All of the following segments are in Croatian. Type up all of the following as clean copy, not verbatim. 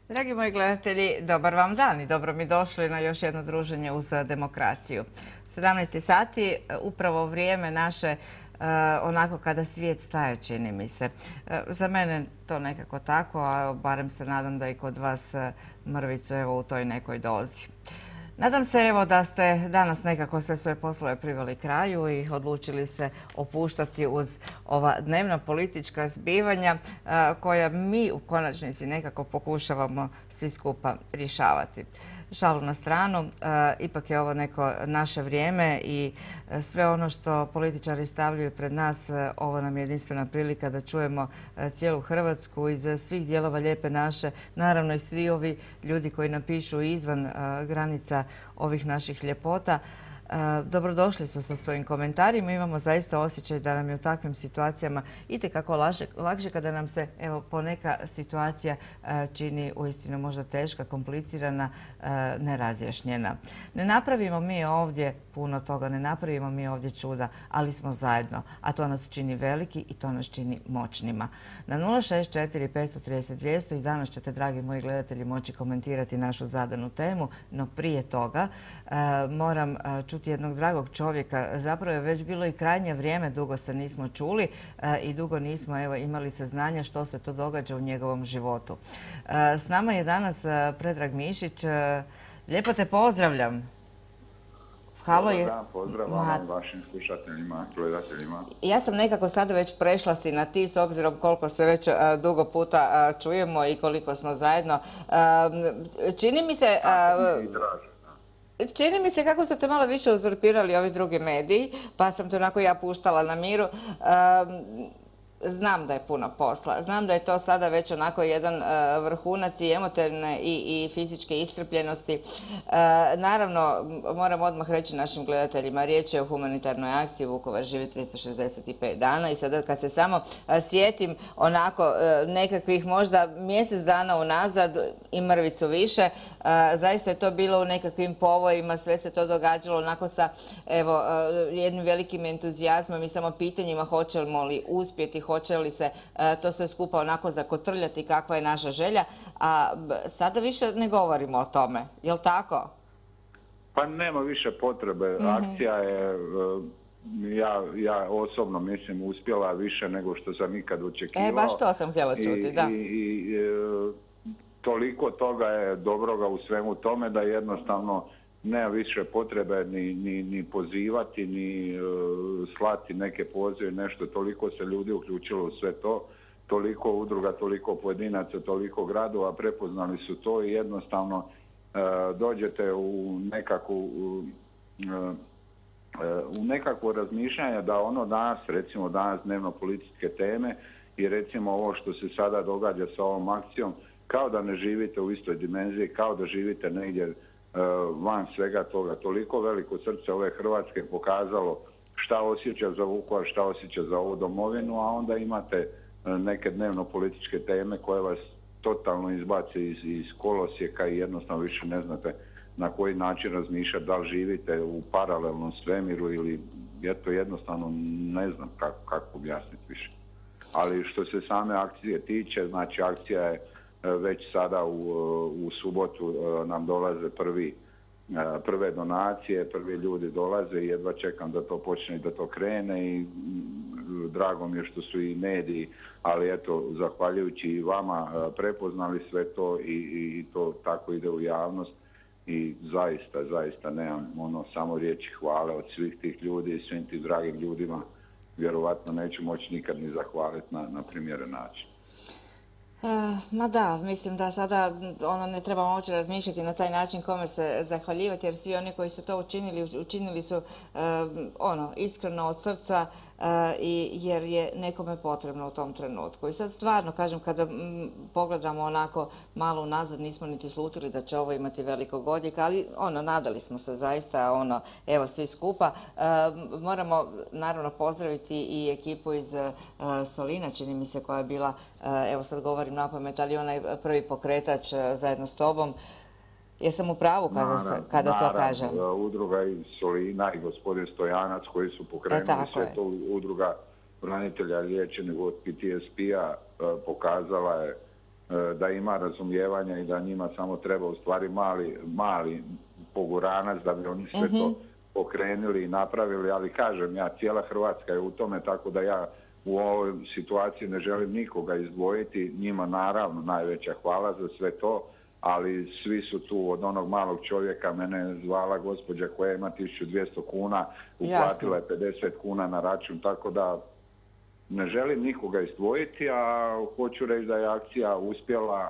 Dragi moji gledatelji, dobar vam dan i dobro mi došli na još jedno druženje uz demokraciju. 17 sati, upravo vrijeme naše onako kada svijet staje, čini mi se. Za mene to nekako tako, a barem se nadam da i kod vas mrvicu evo u toj nekoj dozi. Nadam se evo da ste danas nekako sve svoje poslove priveli kraju i odlučili se opuštati uz ova dnevna politička zbivanja koja mi u konačnici nekako pokušavamo svi skupa rješavati. Šalu na stranu, ipak je ovo neko naše vrijeme i sve ono što političari stavljaju pred nas, ovo nam je jedinstvena prilika da čujemo cijelu Hrvatsku iz svih dijelova lijepe naše, naravno i svi ovi ljudi koji nam pišu izvan granica ovih naših ljepota. Dobrodošli su sa svojim komentarima. Imamo zaista osjećaj da nam je u takvim situacijama itekako lakše kada nam se evo poneka situacija čini uistinu možda teška, komplicirana, nerazjašnjena. Ne napravimo mi ovdje puno toga, ne napravimo mi ovdje čuda, ali smo zajedno, a to nas čini veliki i to nas čini moćnima. Na 064 530 200 i danas ćete, dragi moji gledatelji, moći komentirati našu zadanu temu, no prije toga moram čuti jednog dragog čovjeka. Zapravo je već bilo i krajnje vrijeme, dugo se nismo čuli i dugo nismo imali saznanja što se to događa u njegovom životu. S nama je danas Predrag Mišić. Lijepo te pozdravljam. Dobar dan, pozdrav vam, vašim slušateljima, gledateljima. Ja sam nekako sada već prešla si na ti s obzirom koliko se već dugo puta čujemo i koliko smo zajedno. Čini mi se kako su te malo više uzurpirali ovi drugi mediji, pa sam te onako ja puštala na miru. Znam da je puno posla, znam da je to sada već onako jedan vrhunac i emotivne i fizičke iscrpljenosti. Naravno, moram odmah reći našim gledateljima, riječ je o humanitarnoj akciji Vukovar živi 365 dana i sada kad se samo sjetim onako nekakvih možda mjesec dana unazad i mrvicu više, zaista je to bilo u nekakvim povojima, sve se to događalo onako sa evo jednim velikim entuzijazmom i samo pitanjima hoćemo li uspjeti, hoće li se to sve skupa onako zakotrljati kakva je naša želja, a sada više ne govorimo o tome, jel' tako? Pa nema više potrebe. Akcija je, ja osobno mislim, uspjela više nego što sam ikad očekivao. Baš to sam htjela čuti, da. I toliko toga je dobroga u svemu tome da jednostavno nema više potrebe ni pozivati, ni slati neke pozive, nešto. Toliko se ljudi uključilo u sve to, toliko udruga, toliko pojedinaca, toliko gradova prepoznali su to i jednostavno dođete u nekakvo razmišljanje da ono danas, recimo danas dnevno političke teme i recimo ovo što se sada događa sa ovom akcijom, kao da ne živite u istoj dimenziji, kao da živite negdje van svega toga. Toliko veliko srce ove Hrvatske pokazalo šta osjeća za Vukovar, šta osjeća za ovu domovinu, a onda imate neke dnevno političke teme koje vas totalno izbace iz kolosijeka i jednostavno više ne znate na koji način razmišljati, da li živite u paralelnom svemiru ili to jednostavno ne znam kako objasniti više. Ali što se same akcije tiče, znači akcija je već sada u subotu nam dolaze prve donacije, prvi ljudi dolaze i jedva čekam da to počne i da to krene i drago mi je što su i mediji, ali eto, zahvaljujući i vama prepoznali sve to i to tako ide u javnost i zaista nemam samo riječi hvale od svih tih ljudi i svim tim dragim ljudima, vjerovatno neću moći nikad ni zahvaliti na primjeren način. Ma da, mislim da sada ne trebamo uopće razmišljati na taj način kome se zahvaljivati, jer svi oni koji su to učinili su iskreno od srca jer je nekome potrebno u tom trenutku. I sad stvarno, kažem, kada pogledamo onako malo unazad, nismo niti slutili da će ovo imati velikog odjeka, ali nadali smo se zaista, evo svi skupa. Moramo naravno pozdraviti i ekipu iz Solina, čini mi se, koja je bila, evo sad govorim napamet, ali onaj prvi pokretač zajedno s tobom. Jesam u pravu kada to kažem? Udruga iz Solina i gospodin Stojanac koji su pokrenuli sve to, udruga branitelja liječenih od PTSP-a pokazala je da ima razumijevanja i da njima samo treba u stvari mali poguranac da bi oni sve to pokrenuli i napravili, ali kažem ja, cijela Hrvatska je u tome, tako da ja u ovoj situaciji ne želim nikoga izdvojiti, njima naravno najveća hvala za sve to, ali svi su tu od onog malog čovjeka, mene je zvala gospođa koja ima 1200 kuna, uplatila je 50 kuna na račun, tako da ne želim nikoga izdvojiti, a hoću reći da je akcija uspjela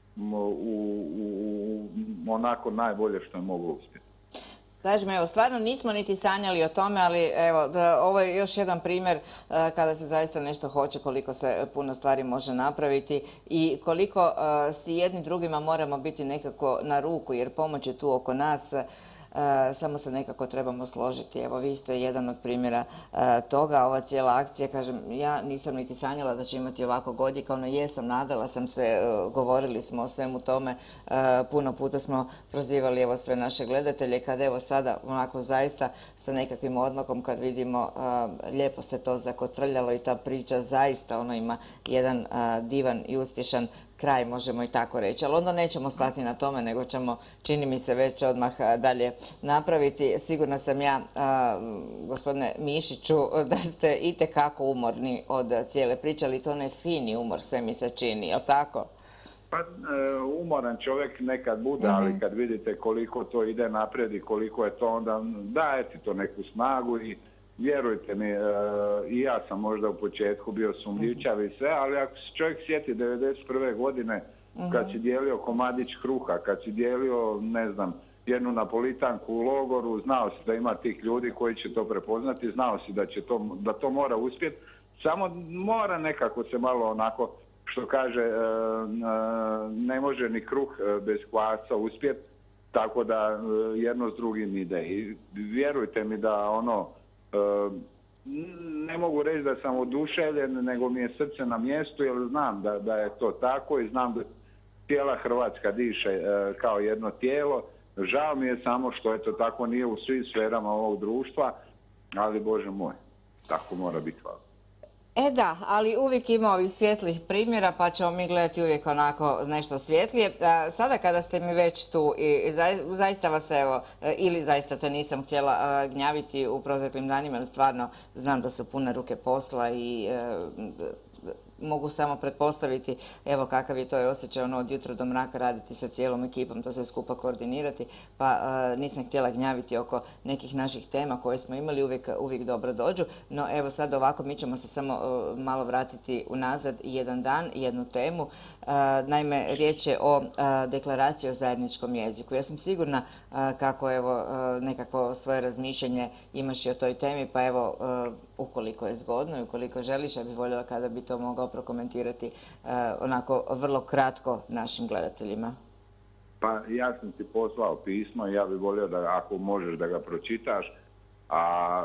onako najbolje što je moglo uspjeti. Kažem, evo, stvarno nismo niti sanjali o tome, ali evo, ovo je još jedan primjer kada se zaista nešto hoće, koliko se puno stvari može napraviti i koliko si jedni drugima moramo biti nekako na ruku, jer pomoć je tu oko nas. Samo se nekako trebamo složiti. Evo, vi ste jedan od primjera toga. Ova cijela akcija, kažem, ja nisam niti sanjala da će imati ovako godika. Ono jesam, nadala sam se, govorili smo o svemu tome. Puno puta smo prozivali evo sve naše gledatelje. Kad evo sada onako zaista sa nekakvim odmakom kad vidimo lijepo se to zakotrljalo i ta priča zaista ono ima jedan divan i uspješan kraj, možemo i tako reći. Ali onda nećemo stati na tome, nego ćemo, čini mi se, već odmah dalje napraviti. Sigurna sam ja, gospodine Mišiću, da ste itekako umorni od cijele priče, ali to ne fini umor, sve mi se čini, je li tako? Pa umoran čovjek nekad bude, ali kad vidite koliko to ide naprijed i koliko je to, onda daje ti to neku snagu i vjerujte mi, i ja sam možda u početku bio sumnjičav i sve, ali ako se čovjek sjeti 1991. godine kad si dijelio komadić kruha, kad si dijelio, ne znam, jednu napolitanku u logoru, znao si da ima tih ljudi koji će to prepoznati, znao si da to mora uspjeti, samo mora nekako se malo onako, što kaže, ne može ni kruh bez kvasa uspjeti, tako da jedno s drugim ide. I vjerujte mi da ono, ne mogu reći da sam oduševljen, nego mi je srce na mjestu, jer znam da je to tako i znam da cijela Hrvatska diše kao jedno tijelo. Žao mi je samo što je to tako, nije u svim sferama ovog društva, ali Bože moj, tako mora biti. Hvala. Da, ali uvijek ima ovih svjetlih primjera, pa ćemo mi gledati uvijek onako nešto svjetlije. Sada kada ste mi već tu i zaista vas evo, ili zaista te nisam htjela gnjaviti u proteklim danima, jer stvarno znam da su pune ruke posla i mogu samo pretpostaviti evo kakav je to osjećaj ono od jutra do mraka raditi sa cijelom ekipom, to sve skupa koordinirati, pa nisam htjela gnjaviti oko nekih naših tema koje smo imali, uvijek dobro dođu. No evo sad ovako mi ćemo se samo malo vratiti unazad jedan dan, jednu temu. Naime, riječ je o deklaraciji o zajedničkom jeziku. Ja sam sigurna kako evo nekako svoje razmišljanje imaš i o toj temi, pa evo ukoliko je zgodno i ukoliko želiš, ja bih voljela kada bi to mogao prokomentirati onako vrlo kratko našim gledateljima. Pa ja sam ti poslao pismo i ja bih volio da ako možeš da ga pročitaš, a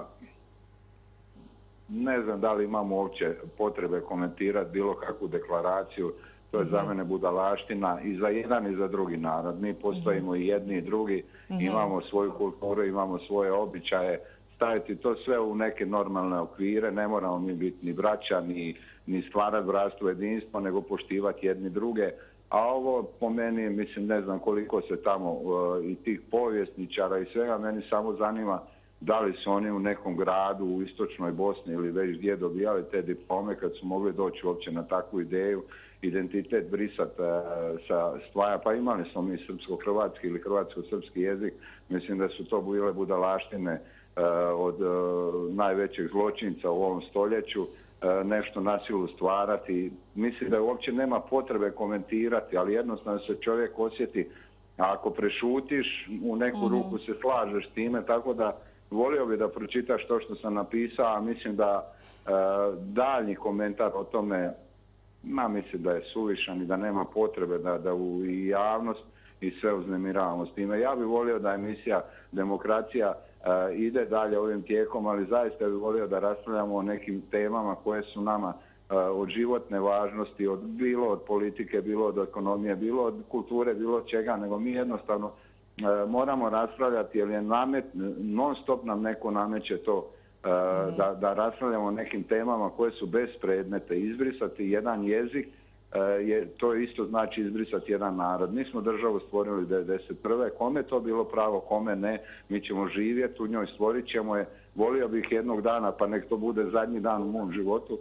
ne znam da li imamo uopće potrebe komentirati bilo kakvu deklaraciju, to je za mene budalaština i za jedan i za drugi narod. Mi postojimo i jedni i drugi, imamo svoju kulturu, imamo svoje običaje, staviti to sve u neke normalne okvire, ne moramo mi biti ni braća, ni stvarati bratstvo, jedinstvo, nego poštivati jedni druge. A ovo po meni, mislim, ne znam koliko se tamo i tih povjesničara i svega, meni samo zanima da li su oni u nekom gradu u istočnoj Bosni ili već gdje dobijali te diplome kad su mogli doći uopće na takvu ideju, identitet brisati sa stvaja. Pa imali smo mi srpsko-hrvatski ili hrvatsko-srpski jezik, mislim da su to bile budalaštine od najvećeg zločinca u ovom stoljeću, nešto na silu stvarati. Mislim da uopće nema potrebe komentirati, ali jednostavno se čovjek osjeti, a ako prešutiš, u neku ruku se slažeš s time, tako da volio bi da pročitaš to što sam napisao, a mislim da daljnji komentar o tome, mislim da je suvišan i da nema potrebe da u javnost i sve uznemiravamo s time. Ja bih volio da emisija Demokracija ide dalje ovim tijekom, ali zaista bih volio da raspravljamo o nekim temama koje su nama od životne važnosti, bilo od politike, bilo od ekonomije, bilo od kulture, bilo od čega, nego mi jednostavno moramo raspravljati jer je non stop nam neko nameće to da raspravljamo o nekim temama koje su bez predmeta, izbrisati jedan jezik to isto znači izbrisati jedan narod. Mi smo državu stvorili 1991. Kome je to bilo pravo, kome ne, mi ćemo živjeti u njoj, stvorit ćemo je. Volio bih jednog dana, pa nek to bude zadnji dan u mom životu.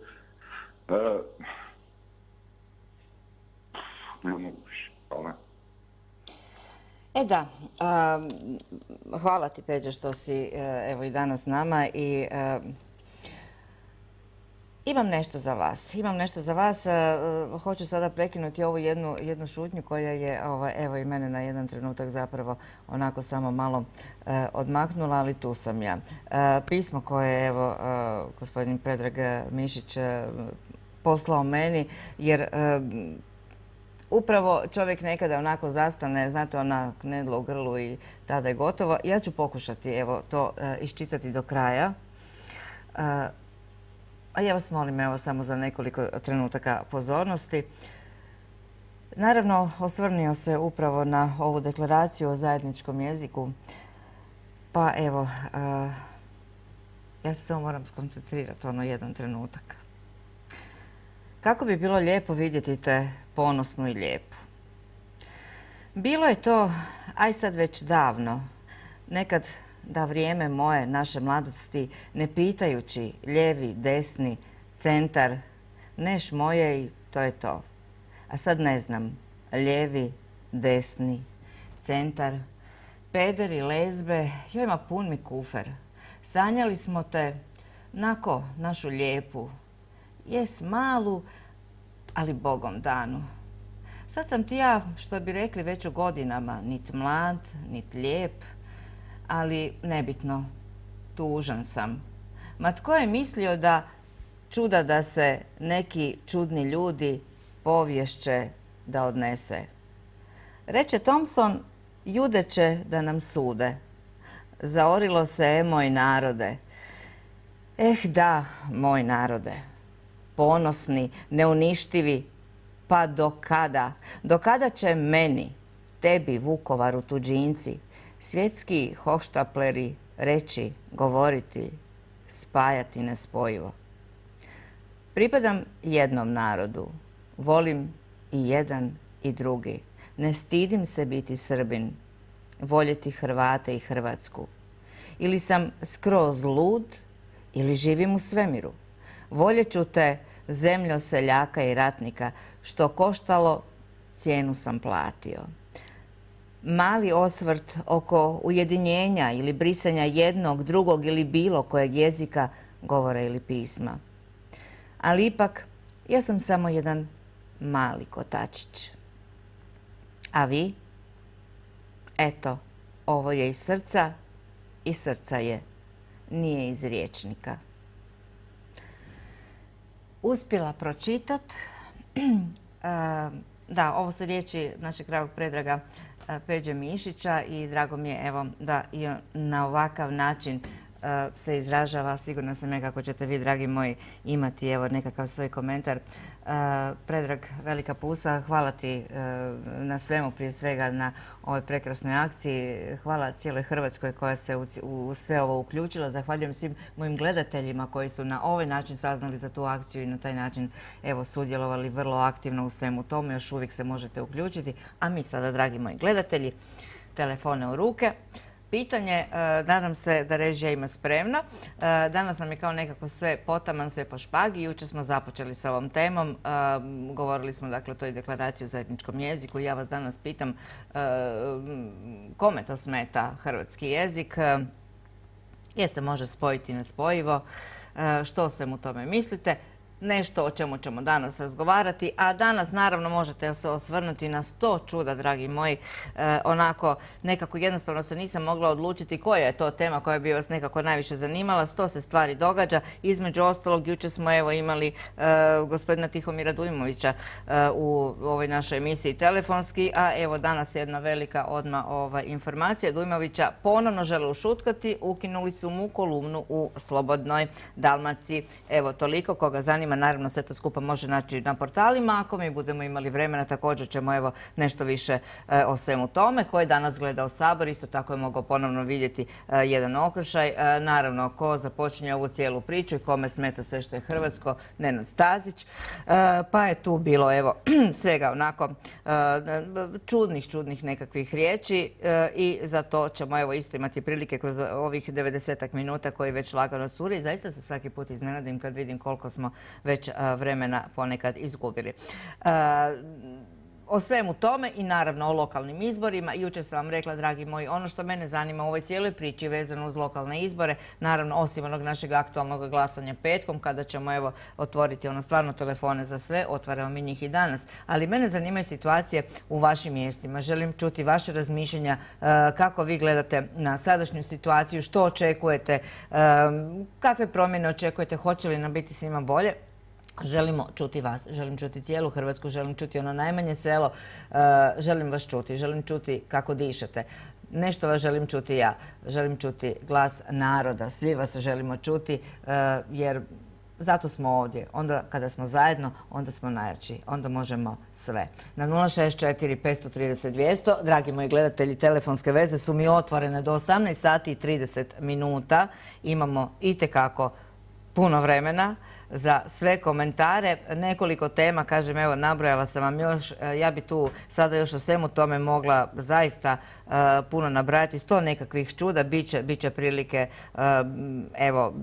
Ne mogu više. Hvala. Da, hvala ti Peđa što si evo i danas s nama i imam nešto za vas. Hoću sada prekinuti ovu jednu šutnju koja je evo i mene na jedan trenutak zapravo onako samo malo odmaknula, ali tu sam ja. Pismo koje je evo gospodin Predrag Mišić poslao meni, jer upravo čovjek nekada onako zastane, znate, ona knedla u grlu i tada je gotovo. Ja ću pokušati evo to iščitati do kraja. A ja vas molim evo samo za nekoliko trenutaka pozornosti. Naravno, osvrnio se upravo na ovu deklaraciju o zajedničkom jeziku. Pa evo, ja se samo moram skoncentrirati jedan trenutak. Kako bi bilo lijepo vidjeti te ponosnu i lijepu. Bilo je to, aj sad već davno, nekad da vrijeme moje, naše mladosti, ne pitajući lijevi, desni, centar, neš moje i to je to. A sad ne znam, lijevi, desni, centar, peder i lezbe, joj ima pun mi kufer. Sanjali smo te, nako, našu lijepu, jes malu, ali Bogom danu. Sad sam ti ja, što bi rekli, već u godinama, nit mlad, nit lijep, ali nebitno, tužan sam. Ma tko je mislio da čuda da se neki čudni ljudi povješće da odnese. Reče Thompson, jude će da nam sude. Zaorilo se, moj narode. Da, moj narode. Ponosni, neuništivi, pa do kada? Do kada će meni, tebi, Vukovaru, tuđinci, svjetski hoštapleri reći, govoriti, spajati nespojivo? Pripadam jednom narodu, volim i jedan i drugi. Ne stidim se biti Srbin, voljeti Hrvate i Hrvatsku. Ili sam skroz lud, ili živim u svemiru. Voljet ću te, zemljo seljaka i ratnika, što koštalo, cijenu sam platio. Mali osvrt oko ujedinjenja ili brisanja jednog, drugog ili bilo kojeg jezika, govora ili pisma. Ali ipak, ja sam samo jedan mali kotačić. A vi? Eto, ovo je iz srca i srca je, nije iz rječnika. Uspjela pročitat. Da, ovo su riječi našeg dragog Predraga Peđe Mišića i drago mi je evo da i na ovakav način se izražava. Sigurna sam kako ćete vi, dragi moji, imati evo nekakav svoj komentar. Predrag, velika pusa, hvala ti na svemu, prije svega na ovoj prekrasnoj akciji. Hvala cijeloj Hrvatskoj koja se u sve ovo uključila. Zahvaljujem svim mojim gledateljima koji su na ovaj način saznali za tu akciju i na taj način evo sudjelovali vrlo aktivno u svemu tome. Još uvijek se možete uključiti. A mi sada, dragi moji gledatelji, telefone u ruke. Pitanje, nadam se da režija ima spremna. Danas nam je kao nekako sve potaman, sve po špagi. Jučer smo započeli s ovom temom. Govorili smo dakle o toj deklaraciji o zajedničkom jeziku. Ja vas danas pitam kome to smeta hrvatski jezik? Je se može spojiti nespojivo? Što se mu tome mislite? Nešto o čemu ćemo danas razgovarati, a danas naravno možete se osvrnuti na 100 čuda, dragi moji. Onako, nekako jednostavno se nisam mogla odlučiti koja je to tema koja bi vas nekako najviše zanimala. 100 se stvari događa. Između ostalog, jučer smo evo imali gospodina Tihomira Dujmovića u ovoj našoj emisiji telefonski, a evo danas je jedna velika odmah informacija. Dujmovića ponovno žele ušutkati, ukinuli su mu kolumnu u Slobodnoj Dalmaciji. Evo toliko, koga zanima tema. Naravno, sve to skupa može naći na portalima. Ako mi budemo imali vremena, također ćemo evo nešto više o svemu tome. Ko je danas gledao Sabor, isto tako je mogao ponovno vidjeti jedan okršaj. Naravno, ko započinje ovu cijelu priču i kome smeta sve što je hrvatsko, Nenad Stazić. Pa je tu bilo evo svega onako čudnih nekakvih riječi i za to ćemo evo isto imati prilike kroz ovih 90 minuta koji već lagano curi. I zaista se svaki put iznenadim kad vidim koliko smo već vremena ponekad izgubili. O svemu tome i naravno o lokalnim izborima. Jučer sam vam rekla, dragi moji, ono što mene zanima u ovoj cijeloj priči vezano uz lokalne izbore, naravno osim onog našeg aktualnog glasanja petkom, kada ćemo evo otvoriti ono stvarno telefone za sve, otvaramo mi njih i danas. Ali mene zanimaju situacije u vašim mjestima. Želim čuti vaše razmišljanja, kako vi gledate na sadašnju situaciju, što očekujete, kakve promjene očekujete, hoće li nam biti svima bolje. Želimo čuti vas, želim čuti cijelu Hrvatsku, želim čuti ono najmanje selo, želim vas čuti, želim čuti kako dišete. Nešto vas želim čuti ja, želim čuti glas naroda, svi vas želimo čuti jer zato smo ovdje. Onda kada smo zajedno, onda smo najjači, onda možemo sve. Na 064 530 200, dragi moji gledatelji, telefonske veze su mi otvorene do 18 sati i 30 minuta. Imamo itekako puno vremena za sve komentare. Nekoliko tema, kažem, evo, nabrojala sam vam još. Ja bi tu sada još o svemu tome mogla zaista puno nabrajati. 100 nekakvih čuda, bit će prilike, evo,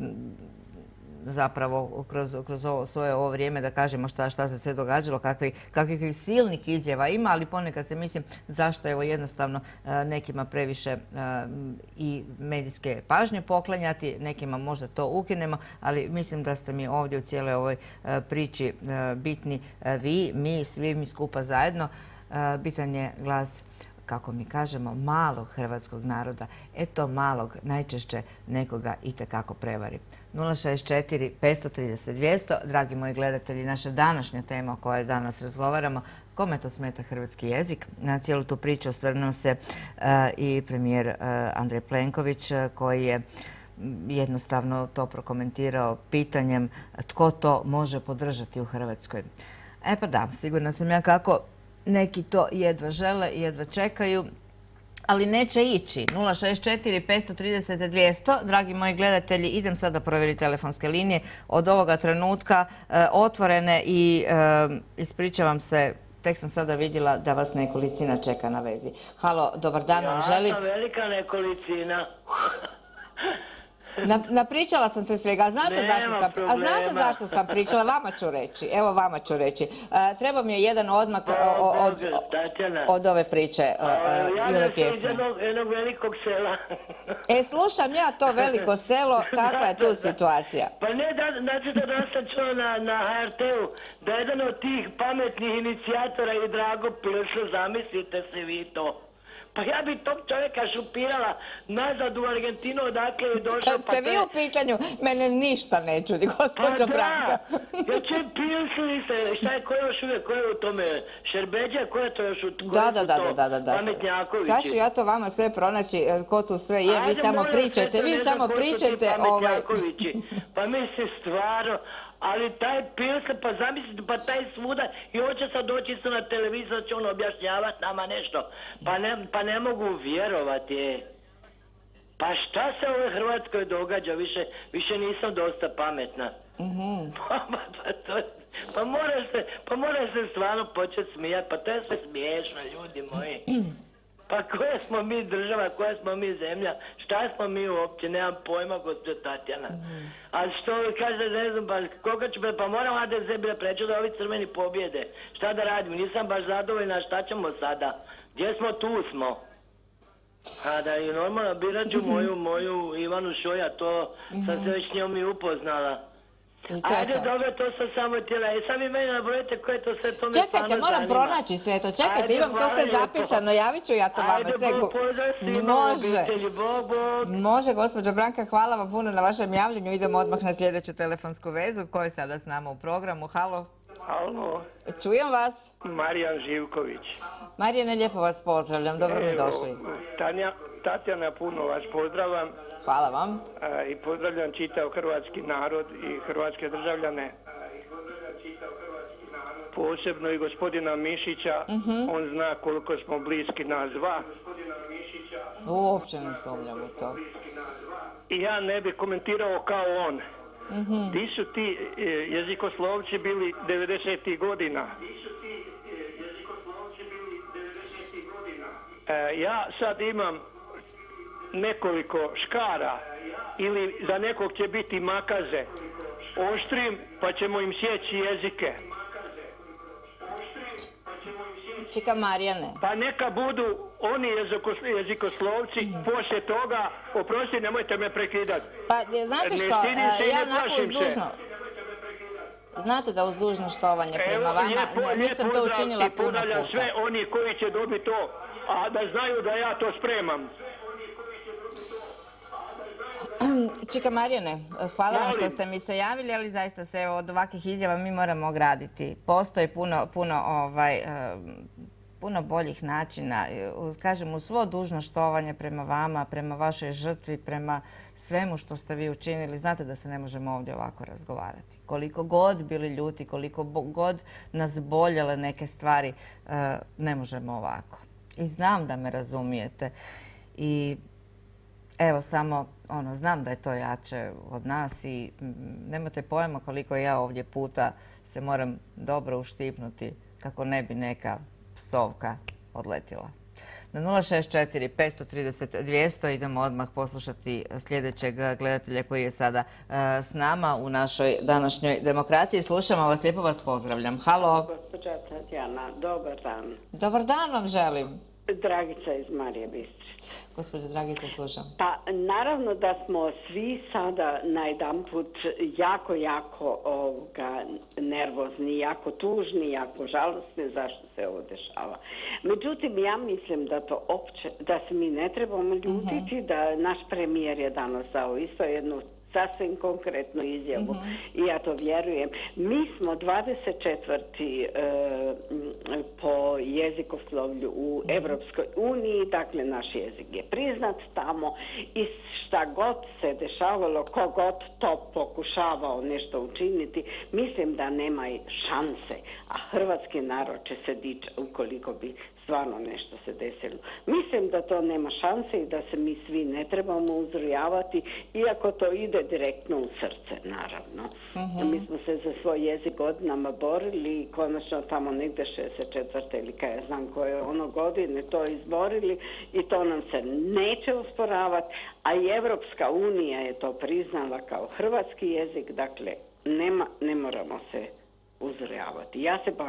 zapravo kroz svoje ovo vrijeme da kažemo šta se sve događalo, kakvih silnih izjava ima, ali ponekad se mislim zašto evo jednostavno nekima previše i medijske pažnje poklanjati, nekima možda to ukinemo, ali mislim da ste mi ovdje u cijeloj ovoj priči bitni vi, mi, svi mi skupa zajedno. Bitan je glas, kako mi kažemo, malog hrvatskog naroda. Eto malog najčešće nekoga itekako prevari. 064 530 200, dragi moji gledatelji, naša današnja tema o kojoj danas razgovaramo, kome to smeta hrvatski jezik. Na cijelu tu priču osvrnuo se i premijer Andrej Plenković, koji je jednostavno to prokomentirao pitanjem tko to može podržati u Hrvatskoj. E pa da, sigurna sam ja kako neki to jedva žele i jedva čekaju, ali neće ići. 064 530 200. Dragi moji gledatelji, idem sada provjeriti telefonske linije. Od ovoga trenutka otvorene i ispričavam se, tek sam sada vidjela da vas nekolicina čeka na vezi. Halo, dobar dan vam želim. Ja sam velika nekolicina. Napričala sam se svega, a znate zašto sam pričala? Vama ću reći, evo vama ću reći. Treba mi je jedan odmak od ove priče i ove pjesme. Ja jednog velikog sela. Slušam ja to veliko selo, kakva je tu situacija? Pa ne, znači da sam čuo na HRT-u da jedan od tih pametnih inicijatora je Drago Pilšo, zamislite se vi to. Pa ja bi tog čovjeka šupirala nazad u Argentinu, odakle je došao. Kad ste vi u pitanju, mene ništa ne čudi, gospođo Branka. Ja će pilsili se, šta je, ko je još uvijek, ko je u tome, Šerbeđa, ko je to još u tome, Pametnjakovići. Sad ću ja to vama sve pronaći, ko tu sve je, vi samo pričajte, Pametnjakovići, pa mislim stvarno. Ali taj Pilse, pa zamislite, pa taj svuda i hoće sad doći isto na televizor, će on objašnjavati nama nešto. Pa ne mogu vjerovati. Pa šta se u ovoj Hrvatskoj događa, više nisam dosta pametna. Pa moraš se stvarno početi smijati, pa to je sve smiješno, ljudi moji. Pa koja smo mi država, koja smo mi zemlja, šta smo mi uopće, nemam pojma, gospođo Tatjana. A što kaže, ne znam, koga ću, pa moram HDZ bila preći da ovi crveni pobjede. Šta da radim, nisam baš zadovoljna, šta ćemo sada? Gdje smo, tu smo. A da i normalno birat ću moju Ivanu Šoja, to sam se već njom i upoznala. Ajde, dobro, to sam samo htjela. I sad mi meni nabrojite koje to sve to me stvarno zanima. Čekajte, moram pronaći sve to. Čekajte, imam to sve zapisano. Javit ću ja to vama sve. Ajde, pozdrav svima obitelji. Bog. Može, gospođo Branka, hvala vam puno na vašem javljanju. Idemo odmah na sljedeću telefonsku vezu. Ko je sada s nama u programu? Halo. Halo. Čujem vas. Marijan Živković. Marijane, lijepo vas pozdravljam. Dobro mi došli. Tatjana, puno vas pozdravljam. Hvala vam. I pozdravljam čitav hrvatski narod i hrvatske državljane. posebno i gospodina Mišića. On zna koliko smo bliski nas dva. Uopće ne sumnjam u to. I ja ne bi komentirao kao on. Di su ti jezikoslovci bili 90. godina? Ja sad imam nekoliko škara ili za nekog će biti makaze. Oštrim pa ćemo im sjeći jezike. Čeka Marijane. Pa neka budu oni jezikoslovci poslije toga, oprosti, nemojte me prekidati. Pa znate što, ja onako uzdužno, znate da uzdužno štovanje prema vama, nisam to učinila puno puta. Sve oni koji će dobiti to, a da znaju da ja to spremam. Čika Marijane, hvala vam što ste mi se javili, ali zaista se od ovakvih izjava mi moramo ograditi. Postoji puno boljih načina. Kažem, uz svo dužno štovanje prema vama, prema vašoj žrtvi, prema svemu što ste vi učinili. Znate da se ne možemo ovdje ovako razgovarati. Koliko god bili ljuti, koliko god nas boljele neke stvari, ne možemo ovako. I znam da me razumijete. I evo samo, znam da je to jače od nas i nemate pojma koliko ja ovdje puta se moram dobro uštipnuti kako ne bi neka psovka odletila. Na 064 530 200 idemo odmah poslušati sljedećeg gledatelja koji je sada s nama u našoj današnjoj demokraciji. Slušamo vas, lijepo vas pozdravljam. Halo. Gospođa Tatjana, dobar dan. Dobar dan vam želim. Dragica iz Marije Bistrice. Gospođo Dragica, slušam. Pa naravno da smo svi sada najedanput jako nervozni, jako tužni, jako žalosni zašto se ovo dešava. Međutim, ja mislim da se mi ne trebamo ljutiti, da naš premijer je danas dao isto jednu sasvim konkretnu izjavu i ja to vjerujem. Mi smo 24. po jezikoslovlju u Evropskoj uniji, dakle naš jezik je priznat tamo i šta god se dešavalo, kogod to pokušavao nešto učiniti, mislim da nema šanse, a hrvatski narod će se dići ukoliko bi stvarno nešto se desilo. Mislim da to nema šanse i da se mi svi ne trebamo uzrujavati, iako to ide direktno u srce, naravno. Mi smo se za svoj jezik godinama borili i konačno tamo negdje 64. ili kaj ja znam koje godine to izborili i to nam se neće usporavati, a i Evropska unija je to priznala kao hrvatski jezik, dakle ne moramo se uzrujavati. Ja se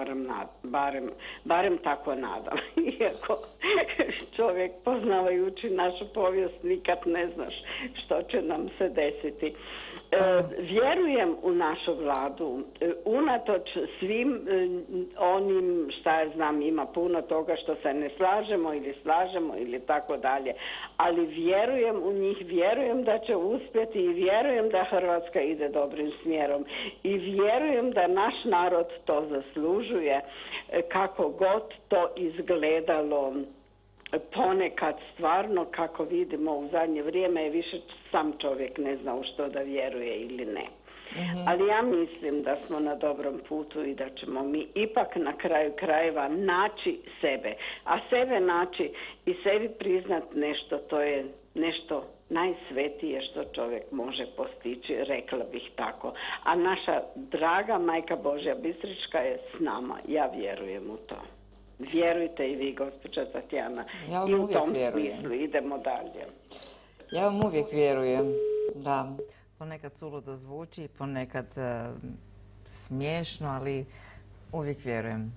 barem tako nadam. Iako čovjek poznavajući našu povijest nikad ne znaš što će nam se desiti. Vjerujem u našu vladu. Unatoč svim onim, šta ja znam, ima puno toga što se ne slažemo ili tako dalje. Ali vjerujem u njih, vjerujem da će uspjeti i vjerujem da Hrvatska ide dobrim smjerom. I vjerujem da naš narod to zaslužuje, kako god to izgledalo. Ponekad stvarno, kako vidimo u zadnje vrijeme, je više sam čovjek ne zna u što da vjeruje ili ne. Ali ja mislim da smo na dobrom putu i da ćemo mi ipak na kraju krajeva naći sebe. A sebe naći i sebi priznat nešto, to je nešto najsvetije što čovjek može postići, rekla bih tako. A naša draga Majka Božja Bistrička je s nama. Ja vjerujem u to. Vjerujte i vi, gospođa Tatjana. Ja vam i u uvijek tom vjerujem. smislu idemo dalje. Ja vam uvijek vjerujem, da. Ponekad suludo zvuči, ponekad smiješno, ali uvijek vjerujem.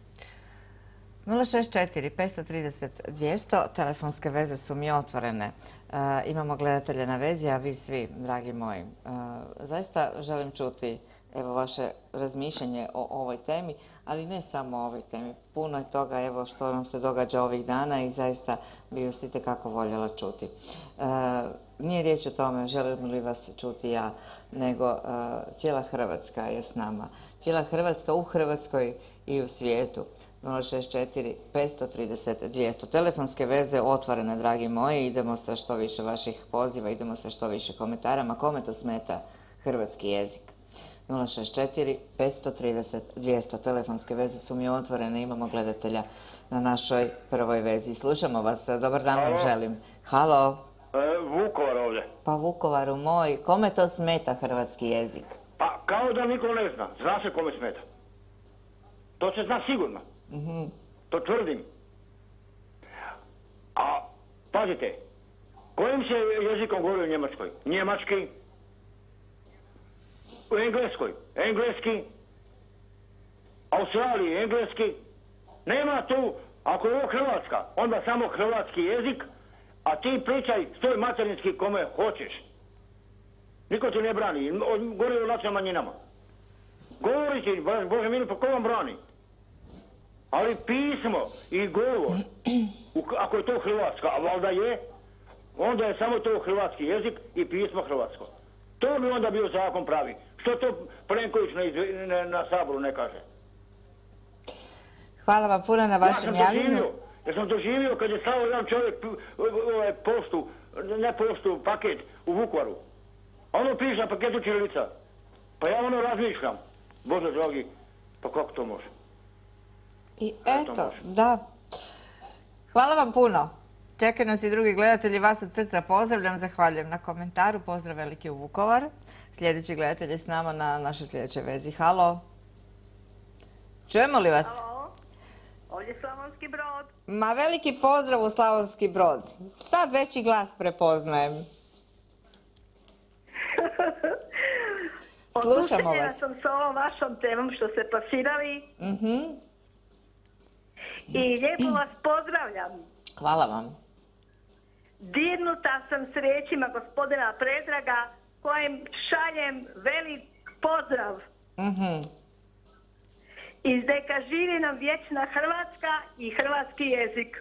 064 530 200, telefonske veze su mi otvorene. Imamo gledatelje na vezi, a vi svi, dragi moji. Zaista želim čuti vaše razmišljanje o ovoj temi, ali ne samo o ovoj temi. Puno je toga što nam se događa ovih dana i zaista bi vas itekako voljela čuti. Nije riječ o tome želim li vas čuti ja, nego cijela Hrvatska je s nama. Cijela Hrvatska u Hrvatskoj i u svijetu. 064 530 200. Telefonske veze otvorene, dragi moji. Idemo sa što više vaših poziva, idemo sa što više komentara. Ma kome to smeta hrvatski jezik? 064 530 200. Telefonske veze su mi otvorene, imamo gledatelja na našoj prvoj vezi. Slušamo vas, dobar dan vam želim. Halo. Vukovar ovdje. Pa Vukovaru moj, kome to smeta hrvatski jezik? Pa kao da niko ne zna. Zna se kome smeta. To se zna sigurno. To tvrdim. A, pazite, kojim se jezikom govori u Njemačkoj? Njemački. U Engleskoj. Engleski. Australiji, engleski. Nema tu, ako je ovo Hrvatska, onda samo hrvatski jezik, a ti pričaj svoj materinski kome hoćeš. Niko ti ne brani, govori o nacionalnim manjinama. Govori ti, Bože mili, pa ko vam brani? Ali pismo i govor, ako je to Hrvatska, a valjda je, onda je samo to hrvatski jezik i pismo hrvatsko. To bi onda bio zakon pravi. Što to Plenković na Saboru ne kaže? Hvala vam puno na vašem javljanju. Ja sam doživio kad je stao jedan čovjek paket u Vukovaru. Ono piše na paketu ćirilica. Pa ja razmišljam. Bože dragi, pa kako to može? I eto, da. Hvala vam puno. Čekaju nas i drugi gledatelji. Vas od srca pozdravljam. Zahvaljujem na komentaru. Pozdrav veliki u Vukovar. Sljedeći gledatelj je s nama na našoj sljedećoj vezi. Halo. Čujemo li vas? Halo. Ovdje je Slavonski Brod. Ma veliki pozdrav u Slavonski Brod. Sad veći glas prepoznajem. Slušamo vas. Sam s ovom vašom temom što ste plasirali. I lijepo vas pozdravljam. Hvala vam. Dirnuta sam s riječima gospodina Predraga kojem šaljem velik pozdrav. I neka živi nam vječna Hrvatska i hrvatski jezik.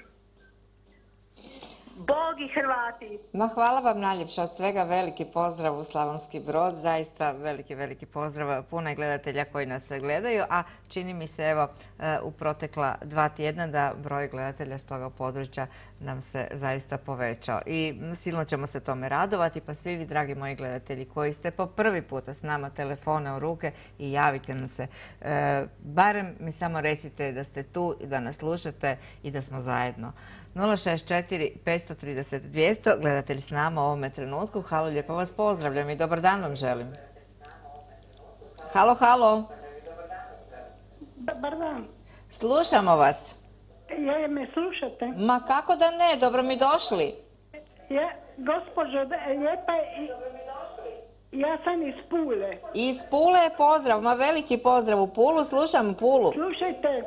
Bog i Hrvati. Ma hvala vam najljepša, od svega veliki pozdrav u Slavonski Brod, zaista veliki pozdrav, puno je gledatelja koji nas gledaju, a čini mi se evo u protekla 2 tjedna da broj gledatelja s toga područja nam se zaista povećao i silno ćemo se tome radovati, pa svi vi dragi moji gledatelji koji ste po prvi puta s nama telefone u ruke i javite nam se, barem mi samo recite da ste tu i da nas slušate i da smo zajedno. 064 530 200, gledatelj s nama u ovome trenutku. Halo, lijepo vas pozdravljam i dobar dan vam želim. Halo. Dobar dan. Slušamo vas. Ja me slušate? Ma kako da ne, dobro mi došli. Gospođo, lijepa, ja sam iz Pule. Iz Pule je pozdrav, ma veliki pozdrav u Pulu, slušam Pulu. Slušajte,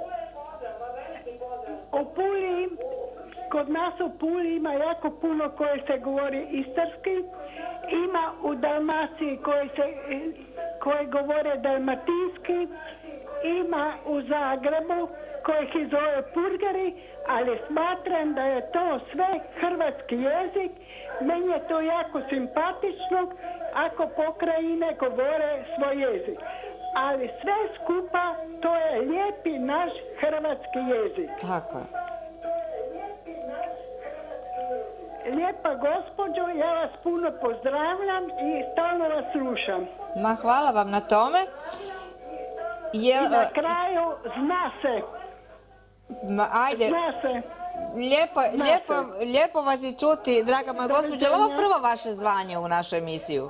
u Puli, kod nas u Puli ima jako puno koje se govori istarski, ima u Dalmaciji koje govore dalmatinski, ima u Zagrebu kojih ih zove purgari, ali smatram da je to sve hrvatski jezik. Meni je to jako simpatično ako pokrajine govore svoj jezik. Ali sve skupa to je lijepi naš hrvatski jezik. Tako je. Lijepa gospođo, ja vas puno pozdravljam i stalno vas slušam. Ma hvala vam na tome. I na kraju zna se. Ma ajde. Zna se. Lijepo vas i čuti, draga moja gospođo. Ovo je prvo vaše zvanje u našu emisiju.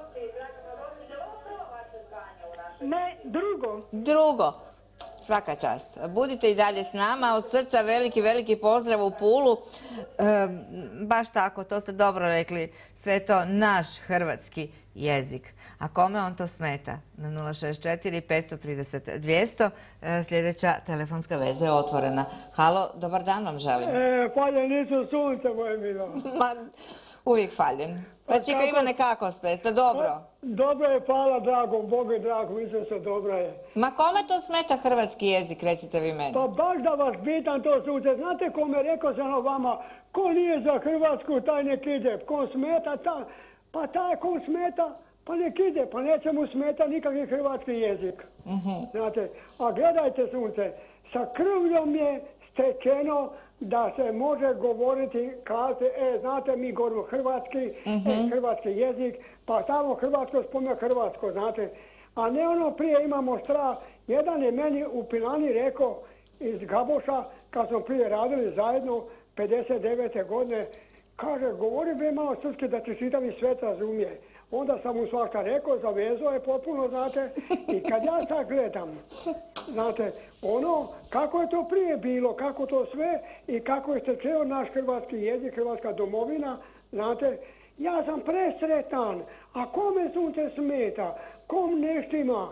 Ne, drugo. Drugo. Svaka čast. Budite i dalje s nama. Od srca veliki pozdrav u Pulu. Baš tako, to ste dobro rekli. Sve je to naš hrvatski jezik. A kome on to smeta? Na 064 530 200. Sljedeća telefonska veza je otvorena. Halo, dobar dan vam želim. Paljenicu sunce moje milo. Uvijek faljen. Pa čeka Ivane, kako ste dobro? Dobro je, hvala dragom, Bogu je drago, mislim se dobro je. Ma kome to smeta hrvatski jezik, recite vi meni? Pa baš da vas pitam to sunce, znate kome rekao sam o vama, ko nije za Hrvatsku, taj nek ide, ko smeta, pa taj ko smeta, pa nek ide, pa neće mu smeta nikakvi hrvatski jezik. Znate, a gledajte sunce, sa krvljom je stečeno da se može govoriti, kazati, znate, mi govorimo hrvatski, hrvatski jezik, pa tamo Hrvatsko spomne Hrvatsko, znate. A ne ono prije imamo strah. Jedan je meni u Pilani rekao iz Gaboša, kad smo prije radili zajedno, 59. godine, kaže, govori bi malo srpski da ti čitavi svet razumije. Onda sam mu svašta rekao, zavezao je potpuno, znate, i kad ja sad gledam, znate, ono, kako je to prije bilo, kako to sve i kako je stečeo naš hrvatski jezik, hrvatska domovina, znate, ja sam presretan, a kome sunce smeta, kom neštima,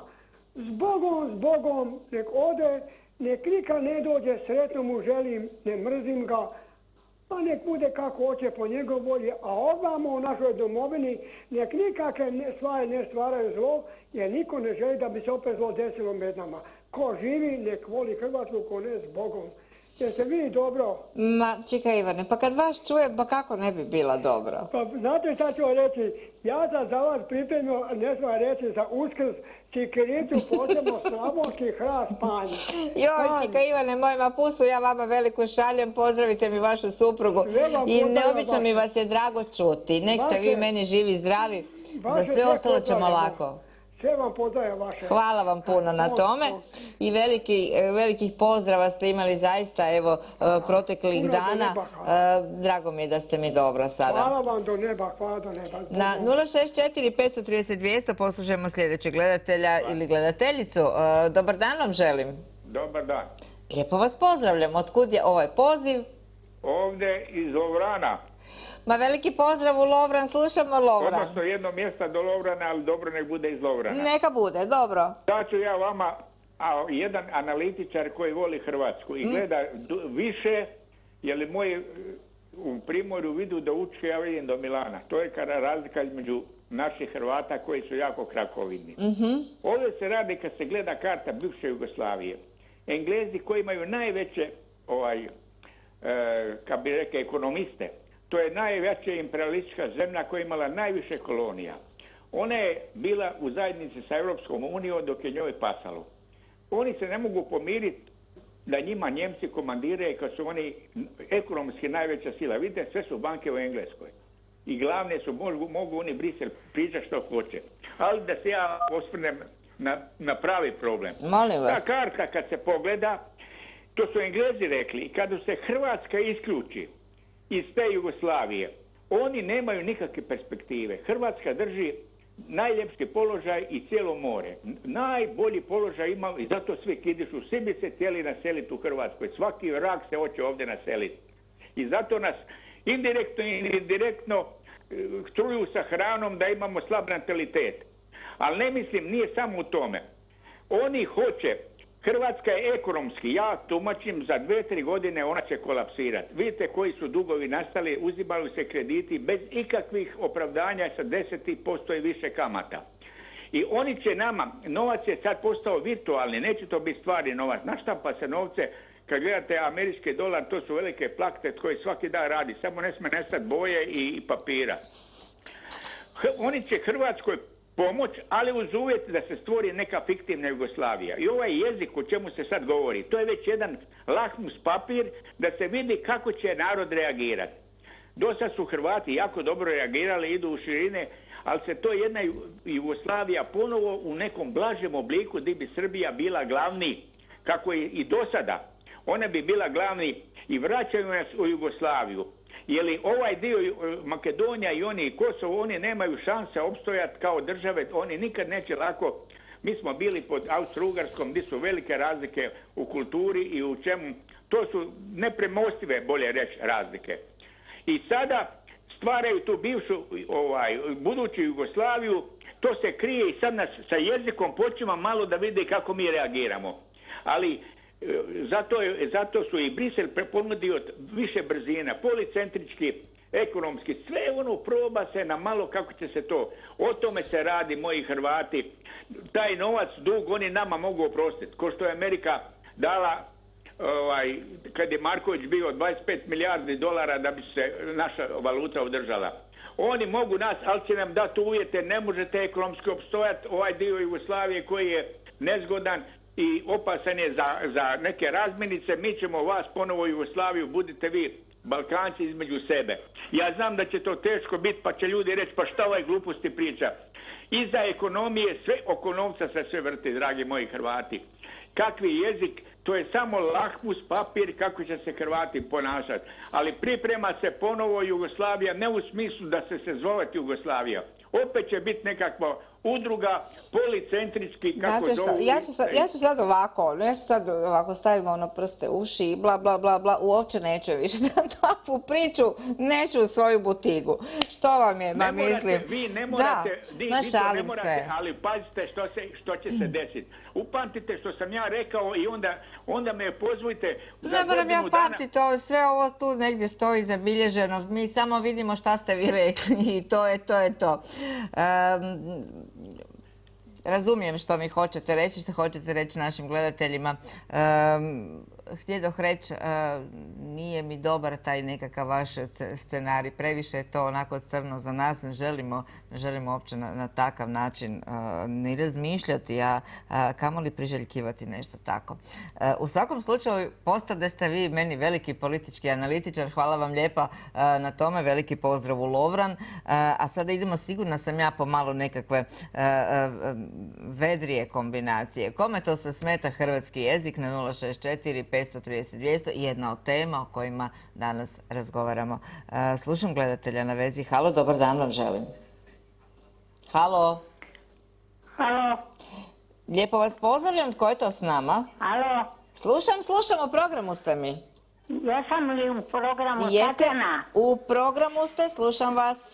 zbogom, nek ode, nek nikad ne dođe, sretno mu želim, ne mrzim ga, pa nek bude kako hoće po njegov volji, a ovamo u našoj domovini nek nikakve stvari ne stvaraju zlo, jer niko ne želi da bi se opet zlo desilo med nama. Ko živi, nek voli Hrvatsku, ko ne, s Bogom. Jeste vi dobro? Ma, čekaj Ivane, pa kad vas čujem, pa kako ne bi bila dobro? Pa znate šta ću reći? Ja sam za vas pripremio, ne smijem reći, za Uskrs, čikiricu, posebno slavonski hrast panj. Joj, čekaj Ivane, mojima pusu, ja vama veliko šaljem, pozdravite mi vašu suprugu. I neobično mi vas je drago čuti. Nek ste vi meni živi, zdravi, za sve ostalo ćemo lako. Sve vam pozdravljam vaše. Hvala vam puno na tome i velikih pozdrava ste imali zaista, evo, proteklih dana. Drago mi je da ste mi dobro sada. Hvala vam do neba, hvala do neba. Na 064 530 200 poslušajmo sljedećeg gledatelja ili gledateljicu. Dobar dan vam želim. Dobar dan. Lijepo vas pozdravljam. Otkud je ovaj poziv? Ovdje iz Lovrana. Ma veliki pozdrav u Lovran, slušamo Lovran. Odnosno jedno mjesto do Lovrana, ali dobro nek bude iz Lovrana. Neka bude, dobro. Da ću ja vama, jedan analitičar koji voli Hrvatsku i gleda više, je li moji u Primorju vidu da uči, ja vidim do Milana. To je razlika između naših Hrvata koji su jako krakovidni. Ovdje se radi kad se gleda karta bivše Jugoslavije. Englezi koji imaju najveće, kad bi rekao, ekonomiste, to je najveća imperialistička zemlja koja je imala najviše kolonija. Ona je bila u zajednici sa Europskom unijom dok je njoj pasalo. Oni se ne mogu pomiriti da njima Njemci komandiraju kad su oni ekonomski najveća sila. Vidite, sve su banke u Engleskoj. I glavne su, mogu oni Brisel pričati što hoće. Ali da se ja osvrnem na pravi problem. Molim vas. Ta karta kad se pogleda, to su Englezi rekli, kada se Hrvatska isključi iz te Jugoslavije, oni nemaju nikakve perspektive. Hrvatska drži najljepši položaj i cijelo more. Najbolji položaj ima i zato svi kidišu. Svi bi se htjeli naseliti u Hrvatskoj. Svaki vrak se hoće ovdje naseliti. I zato nas indirektno i direktno truju sa hranom da imamo slab natalitet. Ali ne mislim, nije samo u tome. Oni hoće, Hrvatska je ekonomski, ja tumačim, za 2-3 godine ona će kolapsirati. Vidite koji su dugovi nastali, uzimaju se krediti bez ikakvih opravdanja sa 10% i više kamata. I oni će nama, novac je sad postao virtualni, neće to biti stvarni novac. Naštampa se novce, kad gledate američki dolar, to su velike plakte koje svaki dan radi, samo ne smije nestati boje i papira. Oni će Hrvatskoj pomoć, ali uz uvjet da se stvori neka fiktivna Jugoslavija. I ovaj jezik o čemu se sad govori, to je već jedan lakmus papir da se vidi kako će narod reagirati. Dosad su Hrvati jako dobro reagirali, idu u širine, ali se to jedna Jugoslavija ponovo u nekom blažem obliku gdje bi Srbija bila glavni, kako je i dosada. Ona bi bila glavni i vraćaju nas u Jugoslaviju. Jer ovaj dio Makedonija i oni i Kosovo, oni nemaju šanse opstojati kao države, oni nikad neće lako. Mi smo bili pod Austro-Ugarskom gdje su velike razlike u kulturi i u čemu. To su nepremostive, bolje reći, razlike. I sada stvaraju tu bivšu, buduću Jugoslaviju, to se krije i sad nas sa jezikom počima malo da vidi kako mi reagiramo. Ali zato su i Brisel ponudio više brzina, policentrički, ekonomski, sve ono proba se na malo kako će se to. O tome se radi, moji Hrvati. Taj novac, dug, oni nama mogu oprostiti. Ko što je Amerika dala, kad je Marković bio, 25 milijardi dolara da bi se naša valuta održala. Oni mogu nas, ali će nam dati uvjete, ne možete ekonomski opstojati ovaj dio Jugoslavije koji je nezgodan i opasan je za neke razminice, mi ćemo vas ponovo u Jugoslaviju, budite vi Balkanci između sebe. Ja znam da će to teško biti, pa će ljudi reći, pa šta ovaj gluposti priča. Iza ekonomije, sve oko novca se sve vrti, dragi moji Hrvati. Kakvi jezik, to je samo lakmus papir kako će se Hrvati ponašati. Ali priprema se ponovo Jugoslavija, ne u smislu da se zoveti Jugoslavija. Opet će biti nekakva udruga, policentrički, kako zovu. Ja ću sad ovako, stavimo ono prste u uši i bla, bla, bla, bla, uopće neću više da takvu priču, neću u svoju butigu. Što vam je, ma mislim? Vi ne morate, ali pazite što će se desiti. Upamtite što sam ja rekao i onda me pozvojite za ne moram ja pamtiti, sve ovo tu negdje stoji zabilježeno. Mi samo vidimo šta ste vi rekli i to je to. Razumijem što mi hoćete reći, što hoćete reći našim gledateljima. Htjedoh reći, nije mi dobar taj nekakav vaš scenarij, previše je to onako crno za nas, ne želimo uopće na takav način ni razmišljati, a kamoli priželjkivati nešto tako. U svakom slučaju, postade ste vi meni veliki politički analitičar, hvala vam lijepa na tome, veliki pozdrav u Lovran, a sada idemo, sigurna sam ja, po malo nekakve vedrije kombinacije. Kome to se smeta hrvatski jezik na 064 530 200, jedna od tema o kojima danas razgovaramo. Slušam gledatelja na vezi. Halo, dobar dan vam želim. Halo. Halo. Lijepo vas pozdravljam. Tko je to s nama? Halo. Slušam, u programu ste mi. Jesam li u programu Jeste, Tatjana? U programu ste, slušam vas.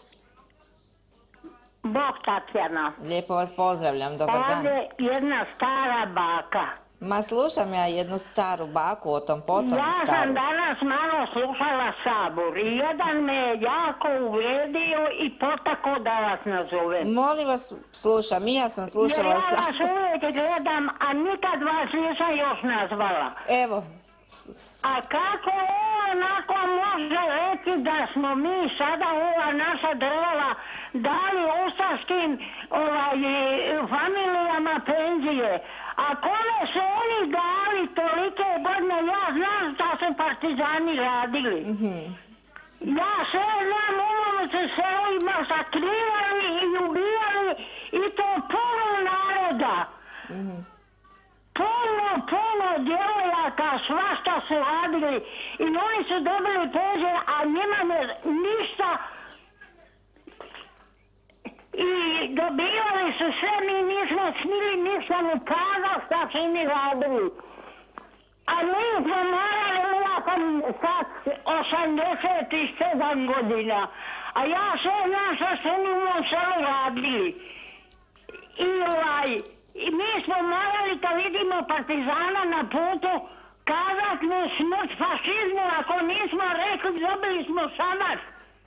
Bog Tatjana. Lijepo vas pozdravljam, dobar dan. Ovdje jedna stara baka. Ma slušam ja jednu staru baku, o tom potom Ja staru. sam danas malo slušala Sabor i jedan me je jako uvrijedio i potako da vas nazovem. Molim vas, slušam, i ja sam slušala Jer ja Sabor. vas uvijek gledam, a nikad vas nisam još nazvala. Evo. A kako onako može reći da smo mi sada ova naša država dali ustaškim familijama penzije? A kome su oni dali tolike godine? Ja znam šta su partizani radili. Ja sve znam, se selima sakrivali i ubijali i to puno naroda. Puno djevojaka, svašta su radili i oni su dobili penzije, a njima ništa. I dobivali su sve, mi nismo smili ništa mu kazati šta su mi radili. A mi smo morali ulakom sad 87 godina. A ja sve znam što su mi u mom selu radili. I mi smo morali, kad vidimo partizana na putu, kazat mu smrt fašizmu, ako nismo rekli, dobili smo šamar.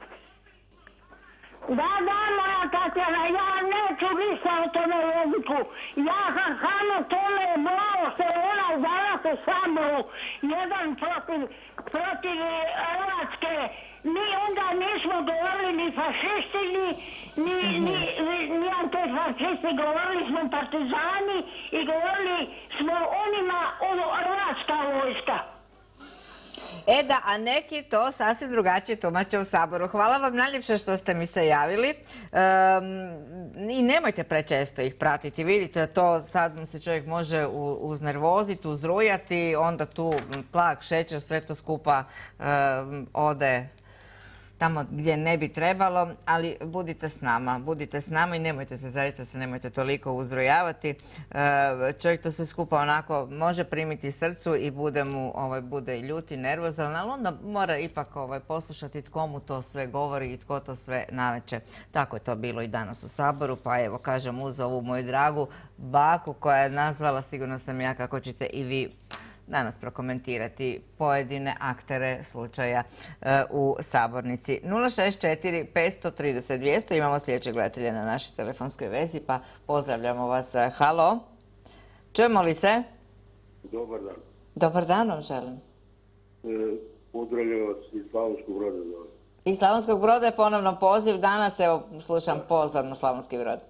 Da, moja Tatjana, ja neću ništa o tome jeziku. Ja sam samo tome malo što je ona danas u Saboru, jedan protiv Hrvatske. Mi onda nismo govorili ni fašisti, ni antifašisti, govorili smo partizani i govorili smo onima Hrvatska vojska. A neki to sasvim drugačije tumače u Saboru. Hvala vam najljepše što ste mi se javili. I nemojte prečesto ih pratiti. Vidite, to sad se čovjek može uznervoziti, uzrujati, onda tu tlak, šećer, sve to skupa ode tamo gdje ne bi trebalo, ali budite s nama i nemojte se, zaista se nemojte toliko uzrujavati. Čovjek to sve skupa onako može primiti srcu i bude i ljut i nervozan, ali onda mora ipak poslušati tko mu to sve govori i tko to sve nameće. Tako je to bilo i danas u Saboru, pa evo kažem uz ovu moju dragu baku koja je nazvala, sigurno sam ja, kako ćete i vi danas prokomentirati pojedine aktere slučaja u sabornici. 064 530 200, imamo sljedećeg gledatelja na našoj telefonskoj vezi, pa pozdravljamo vas. Halo, čujemo li se? Dobar dan. Dobar dan vam želim. Pozdravljam vas iz Slavonskog Broda. Iz Slavonskog Broda je ponovno poziv, danas evo slušam pozorno Slavonski Brod.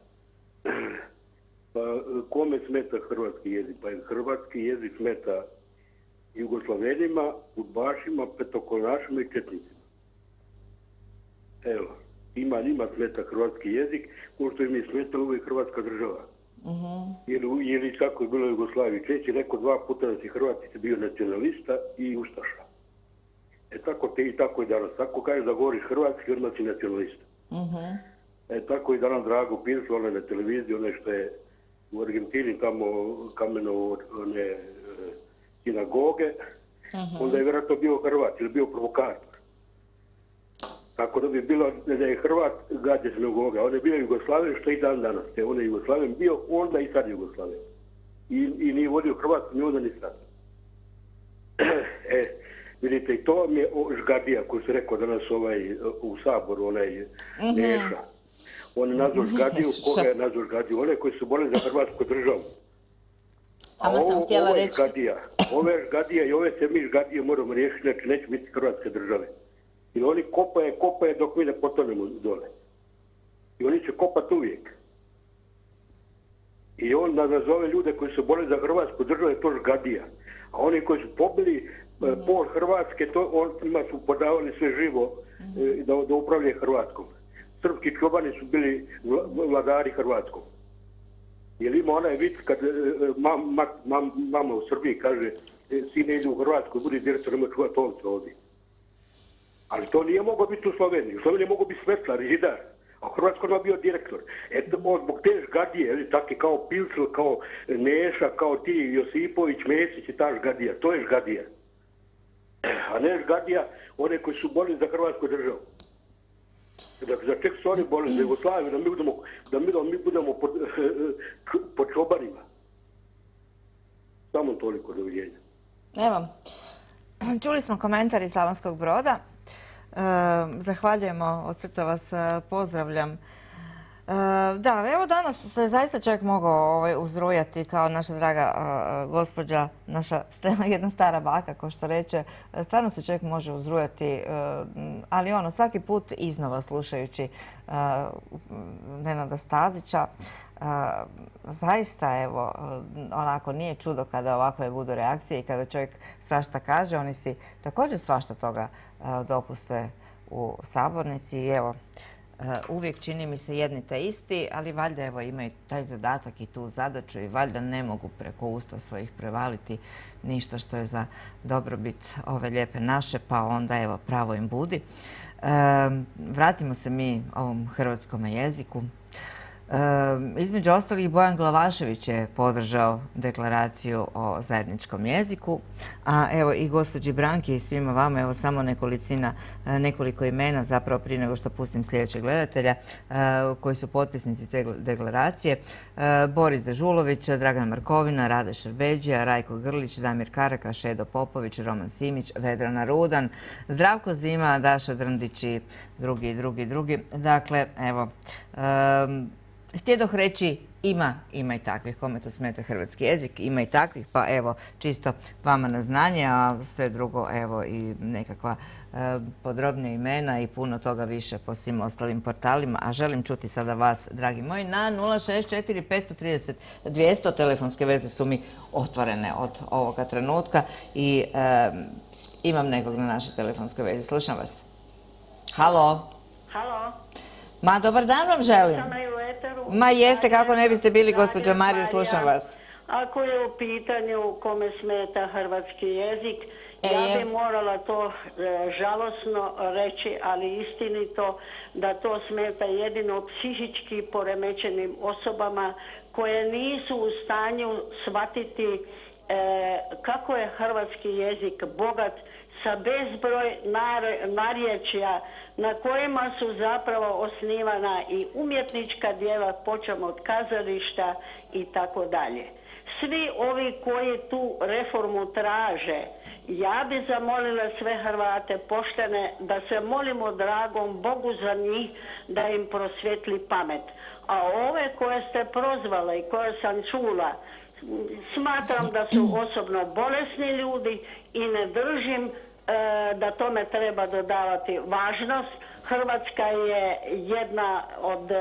Pa kome smeta hrvatski jezik? Pa hrvatski jezik smeta Jugoslavenima, udbašima, petokonašima i četnicima. Evo, njima smeta hrvatski jezik, kao što im je smetala uvijek hrvatska država. Ili kako je bilo u Jugoslaviji. Čeći rekao 2 puta da si Hrvatski bio nacionalista i ustaša. Tako i danas. Tako kažeš da govoriš hrvatski, odmah si nacionalista. Tako i danas Drago Pirslo, onaj na televiziji, onaj što je u Argentini tamo kameno one sinagoge, onda je vjerojatno bio Hrvat ili bio provokator. Tako da bi bilo da je Hrvat gađe sinagoga. On je bio Jugoslaven što i dan danas. On je Jugoslaven bio, onda i sad Jugoslaven. I nije vodio Hrvatsku, ni onda ni sad. Vidite, i to mi je Žgadija, koji se rekao danas u Saboru, onaj Neša. On je nazvao Žgadiju, koga je nazvao Žgadiju? One koji su borili za Hrvatsku državu. A ovo je Žgadija. Ove Žgadija i ove se mi Žgadije moramo riješiti, znači neće biti Hrvatske države. I oni kopaju dok mi ne potonemo dole. I oni će kopati uvijek. I on nazove ljude koji su borili za Hrvatsku državu, je to Žgadija. A oni koji su pobili pol Hrvatske, njima su podavali sve živo da upravljaju Hrvatskom. Srpski čobani su bili vladari Hrvatskom. Jer ima onaj vic kad mama u Srbiji kaže sine ide u Hrvatsku, budi direktor, nema čuvati ovce ovdje. Ali to nije moglo biti u Sloveniji. U Sloveniji je mogao biti svetlar, zidar. A u Hrvatskoj je bio direktor. Zbog te Žgadije, takve kao Pilsl, kao Neša, kao ti Josipović, Mesić i ta Žgadija. To je Žgadija. A ne Žgadija, one koji su borili za Hrvatsku državu. Za čeg su oni borili za Jugoslaviju, da mi budemo pod čobanima. Samo toliko, doviđenja. Evo, čuli smo komentar iz Slavonskog Broda. Zahvaljujemo, od srca vas pozdravljam. Da, evo danas se zaista čovjek mogao uzrujati kao naša draga gospođa, naša jedna stara baka, ko što reče. Stvarno se čovjek može uzrujati, ali svaki put iznova slušajući Nenada Stazića. Zaista, evo, onako nije čudo kada ovakve budu reakcije i kada čovjek svašta kaže. Oni si također svašta toga dopuste u sabornici i evo, uvijek čini mi se jedni te isti, ali valjda evo imaju taj zadatak i tu zadaću i valjda ne mogu preko usta svojih prevaliti ništa što je za dobrobit ove lijepe naše, pa onda evo pravo im budi. Vratimo se mi ovom hrvatskom jeziku. Između ostalih, Bojan Glavašević je podržao deklaraciju o zajedničkom jeziku, a evo i gospođi Branki i svima vama, evo samo nekoliko imena, zapravo prije nego što pustim sljedećeg gledatelja, koji su potpisnici te deklaracije. Boris Dežulović, Dragan Markovina, Rade Šerbeđija, Rajko Grlić, Damir Karaka, Šedo Popović, Roman Simić, Vedrana Rudan, Zdravko Zima, Daša Drndić i drugi. Dakle, evo, htjedoh reći ima i takvih, kome to smeta hrvatski jezik, ima i takvih, pa evo čisto vama na znanje, a sve drugo evo i nekakva podrobnija imena i puno toga više po svim ostalim portalima. A želim čuti sada vas, dragi moji, na 064 530 200. Telefonske veze su mi otvorene od ovoga trenutka i imam nekog na našoj telefonskoj vezi. Slušam vas. Halo. Halo. Ma, dobar dan vam želim. Ma jeste, kako ne biste bili, gospođa Marija, slušam vas. Ako je u pitanju kome smeta hrvatski jezik, ja bi morala to žalosno reći, ali istinito, da to smeta jedino psihički poremećenim osobama koje nisu u stanju shvatiti kako je hrvatski jezik bogat sa bezbroj narječja na kojima su zapravo osnivana i umjetnička djela, počem od kazališta i tako dalje. Svi ovi koji tu reformu traže, ja bi zamolila sve Hrvate poštene da se molimo dragom Bogu za njih da im prosvjetli pamet. A ove koje ste prozvala i koje sam čula, smatram da su osobno bolesni ljudi i ne držim da tome treba dodavati važnost. Hrvatska je jedna od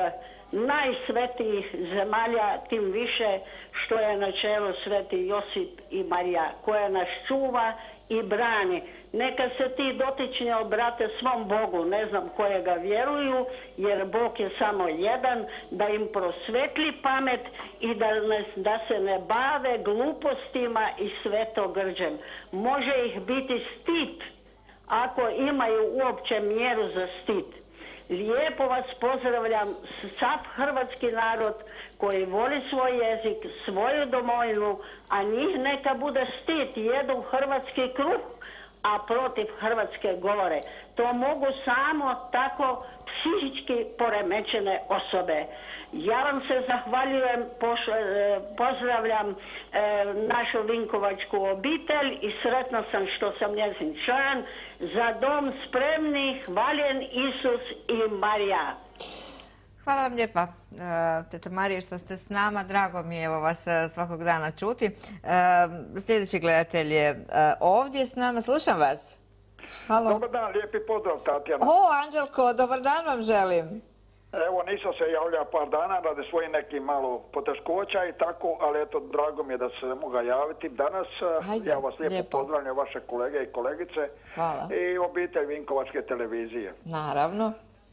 najsvetijih zemalja, tim više što je na čelu sveti Josip i Marija, koja nas čuva i brani. Neka se ti dotični obrate svom Bogu, ne znam kojega vjeruju, jer Bog je samo jedan, da im prosvetli pamet i da se ne bave glupostima i svetogrđem. Može ih biti stid ako imaju uopće mjeru za stid. Lijepo vas pozdravljam, sav hrvatski narod koji voli svoj jezik, svoju domovinu, a njih neka bude stid, jedu hrvatski kruh, a protiv Hrvatske govore. To mogu samo tako psihički poremećene osobe. Ja vam se zahvaljujem, pozdravljam našu vinkovačku obitelj i sretna sam što sam njezin član. Za dom spremni, hvaljen Isus i Marija. Hvala vam lijepa, teta Marije, što ste s nama. Drago mi je evo vas svakog dana čuti. Sljedeći gledatelj je ovdje s nama. Slušam vas. Halo. Dobar dan, lijepi pozdrav, Tatjana. Anđelko, dobar dan vam želim. Evo, nisam se javljao par dana radi svojih nekih malo poteškoća i tako, ali eto, drago mi je da se mogu javiti danas. Hajde, ja vas lijepo pozdravljam, vaše kolege i kolegice. Hvala. I obitelj Vinkovačke televizije. Naravno.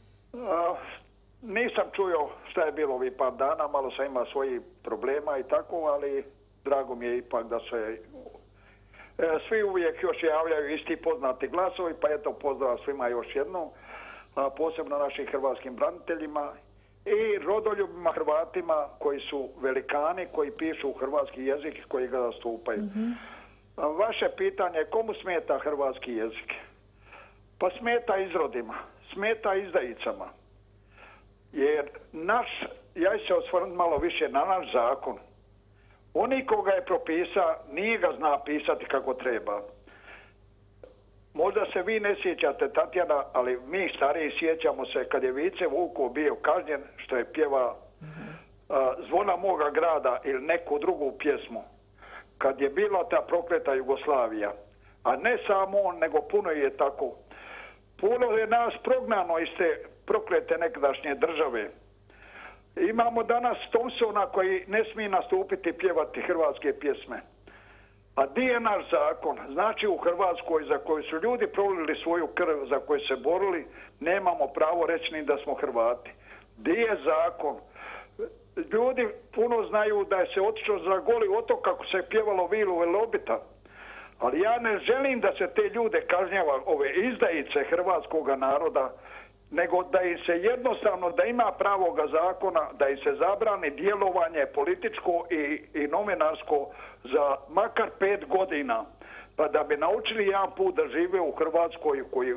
Nisam čuo šta je bilo ovih par dana, malo sam imao svojih problema i tako, ali drago mi je ipak da se svi uvijek još javljaju isti poznati glasovi, pa eto pozdrav svima još jednom, posebno našim hrvatskim braniteljima i rodoljubima Hrvatima koji su velikani, koji pišu hrvatski jezik i koji ga zastupaju. Vaše pitanje je komu smeta hrvatski jezik? Pa smeta izrodima, smeta izdajicama. Jer ja ću se osvrnuti malo više na naš zakon. Oni koga je propisao, nije ga zna pisati kako treba. Možda se vi ne sjećate, Tatjana, ali mi stariji sjećamo se kad je Vice Vuko bio kažnjen što je pjeva Zvona moga grada ili neku drugu pjesmu. Kad je bila ta prokleta Jugoslavija. A ne samo on, nego puno je tako. Puno je nas prognano iz te proklete nekadašnje države. Imamo danas Thompsona koji ne smije nastupiti pjevati hrvatske pjesme. A di je naš zakon? Znači u Hrvatskoj za koju su ljudi prolili svoju krv, za koju se borili, nemamo pravo reći ni da smo Hrvati. Di je zakon? Ljudi puno znaju da je se otišlo za Goli otok kako se je pjevalo Vilu Velobita. Ali ja ne želim da se te ljude kažnjava, ove izdajice hrvatskoga naroda, nego da im se jednostavno, da ima pravoga zakona, da im se zabrani djelovanje političko i novinarsko za makar 5 godina, pa da bi naučili jedan put da žive u Hrvatskoj koji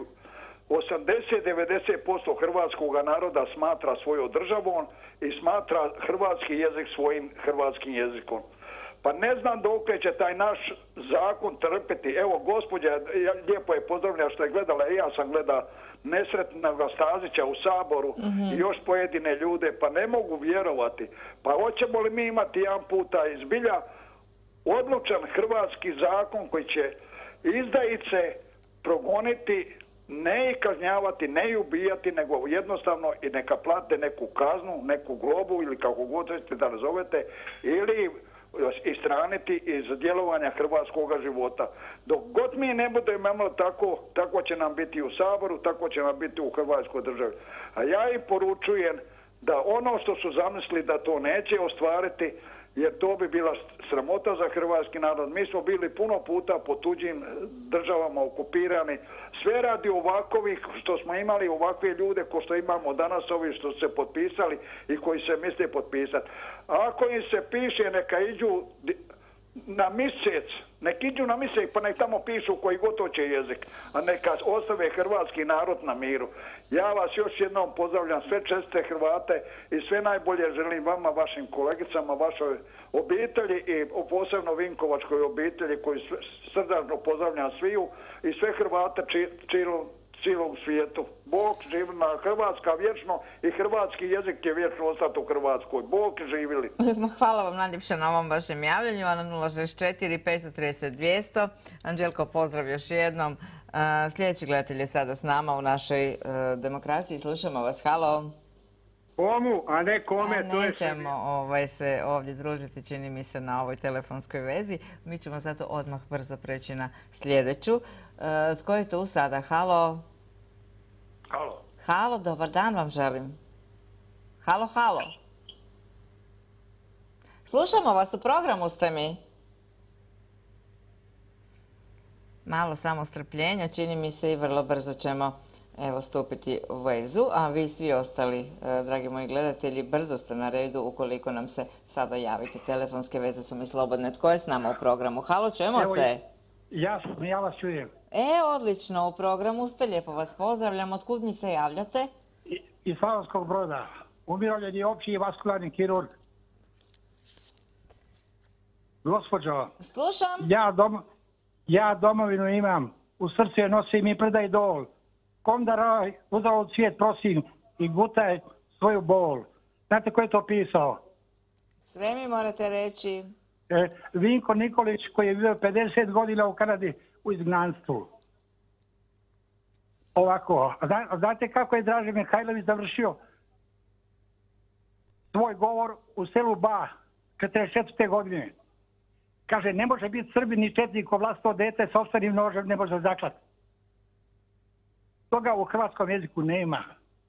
80-90% hrvatskoga naroda smatra svojom državom i smatra hrvatski jezik svojim hrvatskim jezikom. Pa ne znam dokle će taj naš zakon trpiti. Evo, gospođa lijepo je pozdravlja što je gledala, i ja sam gleda nesretnog Stazića u Saboru i još pojedine ljude, pa ne mogu vjerovati. Pa hoćemo li mi imati jedan puta izbilja odlučan hrvatski zakon koji će izdajice progoniti, ne ih kažnjavati, ne ih ubijati, nego jednostavno i neka plate neku kaznu, neku globu ili kako god ćete da nazovete, ili istraniti iz djelovanja hrvatskog života. Dok god mi ne budemo imali tako će nam biti u Saboru, tako će nam biti u Hrvatskoj državi. A ja im poručujem da ono što su zamislili da to neće ostvariti, jer to bi bila sramota za hrvatski narod. Mi smo bili puno puta po tuđim državama okupirani, sve radi ovakovih što smo imali ovakve ljude ko što imamo danas, ovi što su se potpisali i koji se misle potpisati. A ako im se piše neka iđu na mjesec, nek iđu na mjesec pa nek tamo pišu koji god hoće jezik, a neka ostave hrvatski narod na miru. Ja vas još jednom pozdravljam, sve čestite Hrvate i sve najbolje želim vama, vašim kolegicama, vašoj obitelji i posebno Vinkovačkoj obitelji koju srdačno pozdravljam sviju i sve Hrvate cijelom svijetu. Bog živi na Hrvatska vječno i hrvatski jezik će vječno ostati u Hrvatskoj. Bog živili. Hvala vam najljepše na ovom vašem javljanju, a na 064 530 200. Anđelko, pozdrav još jednom. Sljedeći gledatelj je sada s nama u našoj demokraciji. Slušamo vas. Halo. Komu, a ne kome. Nećemo se ovdje družiti, čini mi se, na ovoj telefonskoj vezi. Mi ćemo zato odmah brzo preći na sljedeću. Tko je tu sada? Halo? Halo. Halo, dobar dan vam želim. Halo, halo. Slušamo vas, u programu ste mi. Malo samo strpljenja, čini mi se, i vrlo brzo ćemo stupiti u vezu, a vi svi ostali, dragi moji gledatelji, brzo ste na redu ukoliko nam se sada javite. Telefonske veze su mi slobodne. Tko je s nama u programu? Halo, čujemo se? Ja vas čujem. Odlično, u programu ste, lijepo vas pozdravljam. Otkud mi se javljate? Iz Slavonskog Broda. Umirovljeni opći i vaskularni kirurg. Gospođo, slušam. Ja domovinu imam, u srcu je nosim i predaj dol. Kom da raj, uzalud svijet prosim i gutaj svoju bol. Znate ko je to pisao? Sve mi morate reći. Vinko Nikolić, koji je bio 50 godina u Kanadi u izgnanstvu. Ovako, a znate kako je Draže Mihajlović završio svoj govor u selu Ba 44. godine? Kaže, ne može biti Srbin ni četnik ko vlastito dete s opstanim nožem ne može zaklati. Toga u hrvatskom jeziku nema.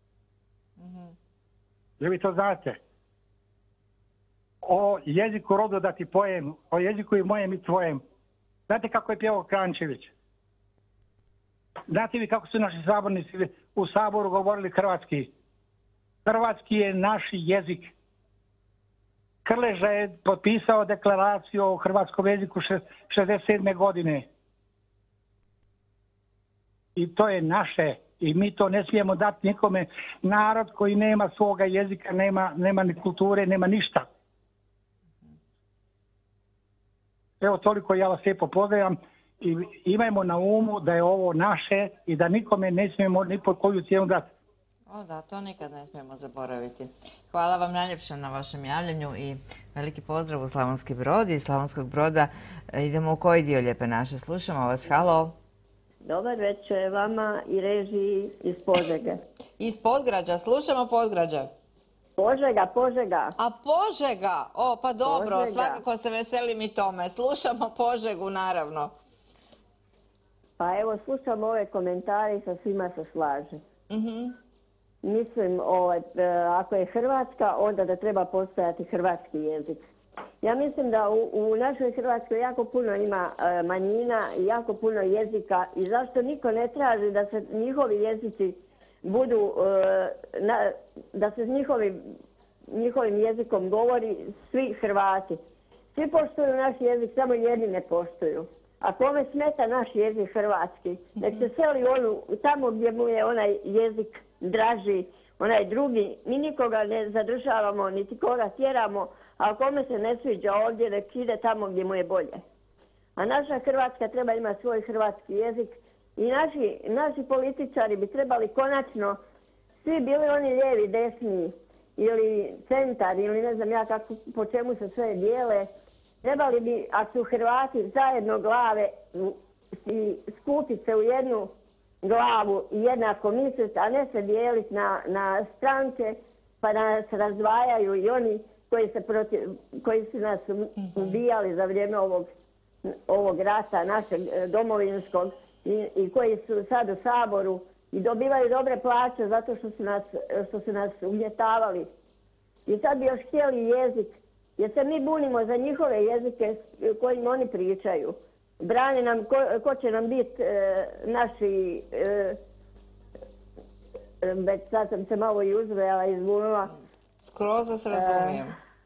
Jel vi to znate? O jeziku rodu da ti pojem, o jeziku i mojem i tvojem. Znate kako je pjevao Krančević? Znate vi kako su naši sabornici u Saboru govorili hrvatski? Hrvatski je naš jezik. Krleža je potpisao deklaraciju o hrvatskom jeziku 67. godine. I to je naše. I mi to ne smijemo dati nikome. Narod koji nema svoga jezika, nema ni kulture, nema ništa. Evo toliko, ja vas lijepo pozdravljam. I imajmo na umu da je ovo naše i da nikome ne smijemo ni pod koju cijenu dati. Da, to nikad ne smijemo zaboraviti. Hvala vam najljepše na vašem javljanju i veliki pozdrav u Slavonski Brod. Iz Slavonskog Broda idemo u koji dio Lijepe naše? Slušamo vas. Halo. Dobar večer vama i režiji iz Požege. Iz Podgrađa. Slušamo Podgrađa. Požega. A Požega? Pa dobro, Požega. Svakako se veselim i tome. Slušamo Požegu, naravno. Pa evo, slušam ove komentare i sa svima se slažem. Mislim, ako je Hrvatska, onda da treba postojati hrvatski jezik. Ja mislim da u našoj Hrvatskoj jako puno ima manjina i jako puno jezika i zašto niko ne traži da se njihovi jezici budu, da se s njihovim jezikom govori svi Hrvati. Svi poštuju naš jezik, samo jedni ne poštuju. A kome smeta naš jezik hrvatski, nek se seli tamo gdje mu je onaj jezik draži, onaj drugi. Mi nikoga ne zadržavamo, niti koga tjeramo, a kome se ne sviđa ovdje, nek ide tamo gdje mu je bolje. A naša Hrvatska treba imati svoj hrvatski jezik i naši političari bi trebali konačno, svi bili oni lijevi, desni ili centar ili ne znam ja kako, po čemu se sve dijele, trebali bi, ako su Hrvati zajedno glave i skupiti se u jednu glavu i jednako misliti, a ne se dijeliti na stranke pa da nas razdvajaju i oni koji su nas ubijali za vrijeme ovog rata našeg domovinskog i koji su sad u Saboru i dobivaju dobre plaće zato što su nas ugnjetavali. I sad bi još htjeli jezik, jer se mi bunimo za njihove jezike kojim oni pričaju. Brane nam ko će nam biti naši, već sad sam se malo i uzvela, izbunila. Skroz da se razumijem.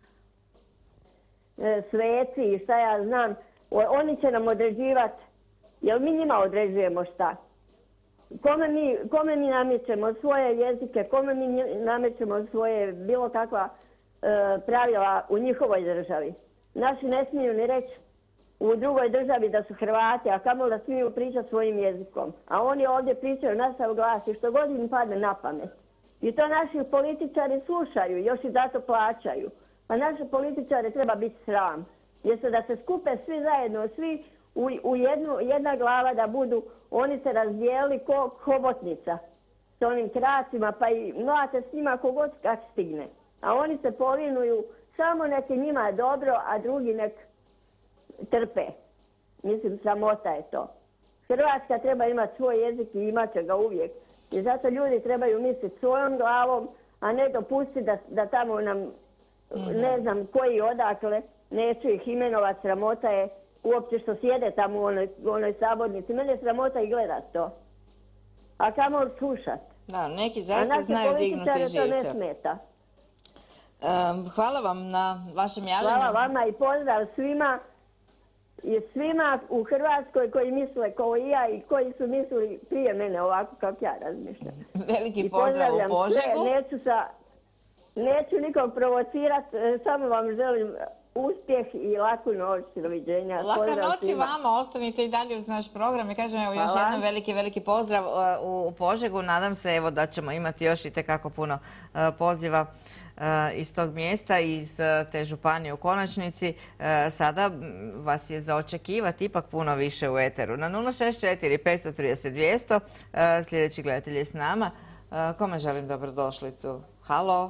Sveci i šta ja znam, oni će nam određivati, jer mi njima određujemo šta. Kome mi namećemo svoje jezike, kome mi namećemo svoje bilo kakva pravila u njihovoj državi. Naši ne smiju ni reći u drugoj državi da su Hrvati, a kamoli da smiju pričati svojim jezikom. A oni ovdje pričaju na sav glas i što god im padne na pamet. I to naši političari slušaju, još i zato plaćaju. Pa naše političare treba biti sram. Jer da se skupe svi zajedno, svi u jedna glava da budu, oni se razdijeli ko hobotnica. onim kracima, pa i mlate s njima kogod kad stigne. A oni se povinuju, samo nek je njima dobro, a drugi nek trpe. Mislim, sramota je to. Hrvatska treba imati svoj jezik i imat će ga uvijek. I zato ljudi trebaju misliti svojom glavom, a ne dopustiti da tamo nam, ne znam koji odakle, neću ih imenovat, sramota je uopće što sjede tamo u onoj sabornici. Mene je sramota i gledat to. A kamo slušat. Da, neki zaista znaju dignuti živce. To ne smeta. Hvala vam na vašem javljanju. Hvala vama i pozdrav svima. I svima u Hrvatskoj koji misle kao i ja i koji su mislili prije mene ovako kako ja razmišljam. Veliki pozdrav u Požegu. Neću nikog provocirati, samo vam želim uspjeh i laku noć. Doviđenja. Laka noć i vama, ostanite i dalje uz naš program i kažem evo još jednom veliki pozdrav u Požegu. Nadam se evo da ćemo imati još i tekako puno poziva iz tog mjesta, iz te županije u konačnici. Sada vas je za očekivati ipak puno više u eteru. Na 064 530 200 sljedeći gledatelj je s nama. Kome želim dobrodošlicu? Halo?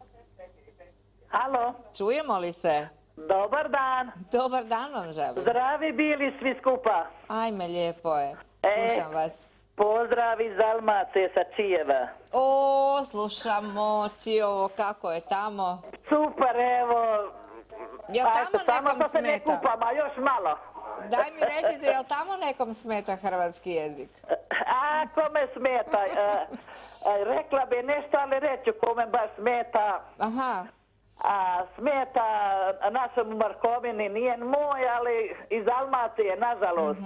Halo? Čujemo li se? Dobar dan. Dobar dan vam želim. Zdravi bili svi skupa. Ajme, lijepo je. Slušam vas. Pozdrav iz Dalmacije sa Čijeva. O, slušamo Čijevo, kako je tamo? Super, evo. Jel tamo nekom se ne smeta? kupam, a još malo. Daj mi recite, jel tamo nekom smeta hrvatski jezik? A, kome smeta? Rekla bi nešto, ali reću kome baš smeta. Aha. A smeta našem Markovini, nije moj, ali iz Dalmacije, nažalost.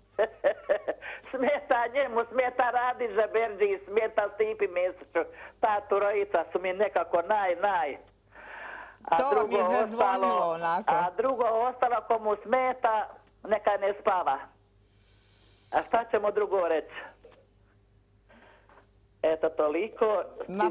Smeta njemu, smeta Radi Žaberđi, smeta Stipi Mesiću. Ta trojica su mi nekako naj. To vam je zazvonilo onako. A drugo ostalo komu smeta, neka ne spava. A šta ćemo drugo reći? Eto toliko.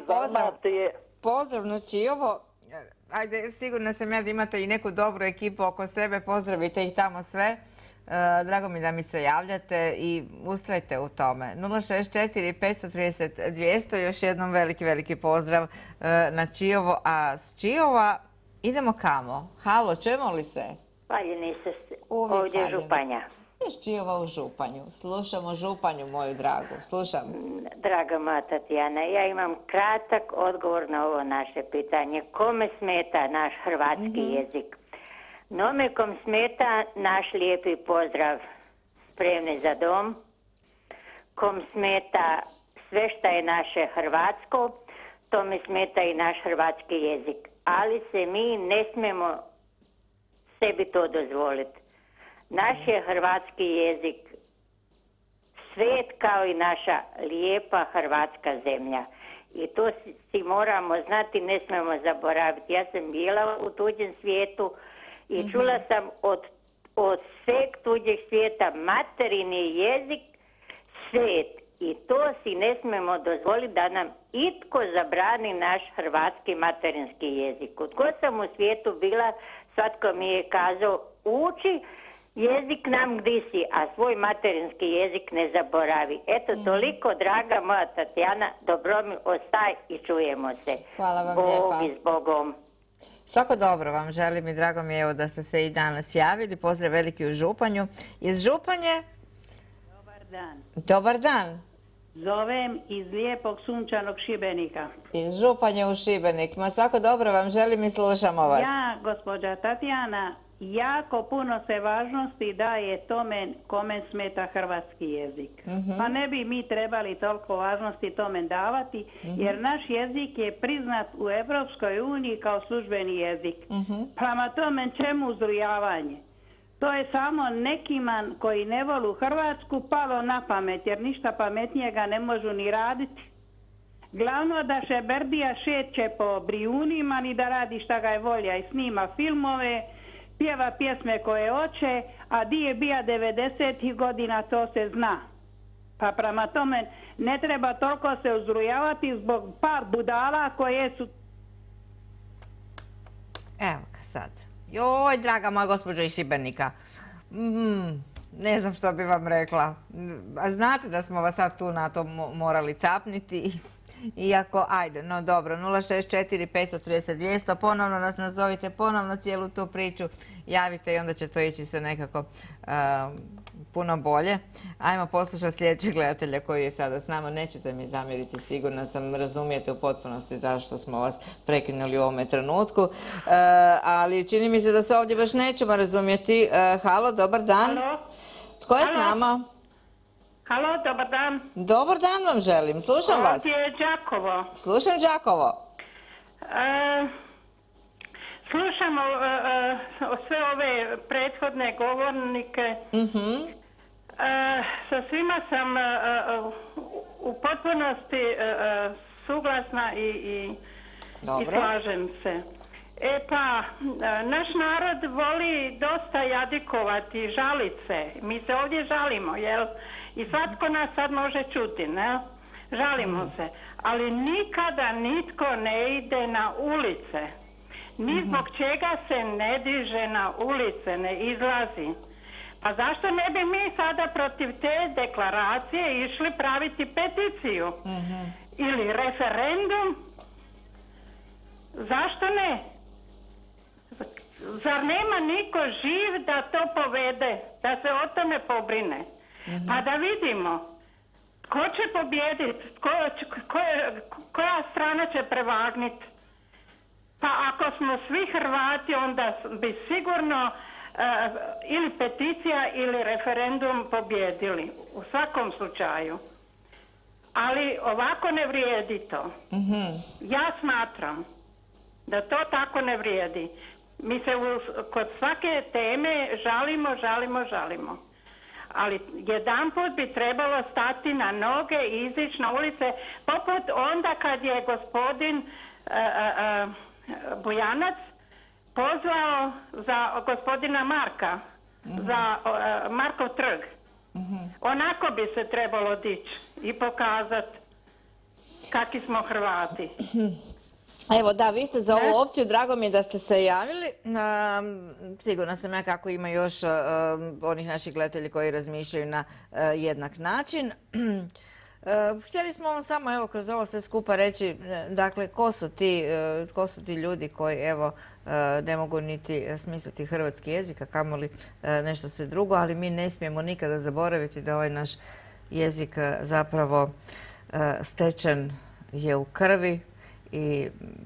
Pozdrav na Čijovo. Ajde, sigurna sam ja da imate i neku dobru ekipu oko sebe. Pozdravite ih tamo sve. Drago mi da mi se javljate i ustrajte u tome. 064 530 200, još jednom veliki pozdrav na Čijovo. A s Čijova idemo kamo? Halo, čujemo li se? Paljeni se ovdje Županja. Ješ Čijova u Županju. Slušamo Županju, moju dragu. Slušam. Draga moja Tatjana, ja imam kratak odgovor na ovo naše pitanje. Kome smeta naš hrvatski jezik? Nome kom smeta naš lijepi pozdrav Spremni za dom, kom smeta sve šta je naše hrvatsko, to mi smeta i naš hrvatski jezik. Ali se mi ne smijemo sebi to dozvoliti. Naš je hrvatski jezik svet kao i naša lijepa hrvatska zemlja. I to si moramo znati, ne smijemo zaboraviti. Ja sam bila u tuđem svijetu i čula sam od sveg tuđeg svijeta materini jezik svet. I to si ne smijemo dozvoliti da nam itko zabrani naš hrvatski materinski jezik. Kod god sam u svijetu bila, svatko mi je kazao uči jezik nam gdje si, a svoj materinski jezik ne zaboravi. Eto, toliko, draga moja Tatjana, dobro mi ostaj i čujemo se. Hvala vam Bog i s Bogom. Svako dobro vam želim i drago mi je evo da ste se i danas javili. Pozdrav veliki u Županju. Iz Županje? Dobar dan. Dobar dan. Zovem iz lijepog sunčanog Šibenika. Iz Županje u Šibenik. Ma svako dobro vam želim i slušamo vas. Ja, gospođa Tatjana, jako puno se važnosti daje tome kome smeta hrvatski jezik. Pa ne bi mi trebali toliko važnosti tome davati, jer naš jezik je priznat u Europskoj uniji kao službeni jezik. Prema tome čemu uzrujavanje? To je samo nekima koji ne volu Hrvatsku palo na pamet, jer ništa pametnijega ne možu ni raditi. Glavno da Šeberdija šeće po Brijunima ni da radi šta ga je volja i snima filmove, pjeva pjesme koje hoće, a di je bija 90. godina, to se zna. Pa prema tome ne treba toliko se uzrujavati zbog par budala koje su... Evo ga sad. Joj, draga moja gospođo iz Šibenika. ne znam što bi vam rekla. A znate da smo vas sad tu na to morali capniti. Iako, ajde, no dobro, 064 530 200, ponovno nas nazovite, ponovno cijelu tu priču javite i onda će to ići se nekako puno bolje. Ajmo poslušati sljedećeg gledatelja koji je sada s nama. Nećete mi zamjeriti, sigurno sam, razumijete u potpunosti zašto smo vas prekinuli u ovome trenutku. Ali čini mi se da se ovdje baš nećemo razumjeti. Halo, dobar dan. Halo. Tko je s nama? Halo, dobar dan. Dobar dan vam želim, slušam vas. Ovdje je Đakovo. Slušam Đakovo. Slušamo sve ove prethodne govornike. Sa svima sam u potpunosti suglasna i slažem se. Naš narod voli dosta jadikovati, žalit se. Mi se ovdje žalimo, jel? I svatko nas sad može čuti, ne? Žalimo se. Ali nikada nitko ne ide na ulice. Ni zbog čega se ne diže na ulice, ne izlazi. Pa zašto ne bi mi sada protiv te deklaracije išli praviti peticiju? Ili referendum? Zašto ne? Zar nema niko živ da to povede, da se o tome pobrine? Pa da vidimo ko će pobijediti, koja strana će prevagniti. Pa ako smo svi Hrvati, onda bi sigurno ili peticija ili referendum pobjedili. U svakom slučaju. Ali ovako ne vrijedi to. Ja smatram da to tako ne vrijedi. Mi se kod svake teme žalimo. Ali jedanput bi trebalo stati na noge i izići na ulice, poput onda kad je gospodin Bujanac pozvao za gospodina Marka, za Markov trg. Onako bi se trebalo dići i pokazati kakvi smo Hrvati. Evo da, vi ste za ovu opciju, drago mi je da ste se javili. Sigurno sam ja kako ima još onih naših gledatelji koji razmišljaju na jednak način. Htjeli smo vam samo evo kroz ovo sve skupa reći, dakle, ko su ti ljudi koji evo ne mogu niti smisliti hrvatski jezik, a kamoli nešto sve drugo, ali mi ne smijemo nikada zaboraviti da ovaj naš jezik zapravo stečen je u krvi i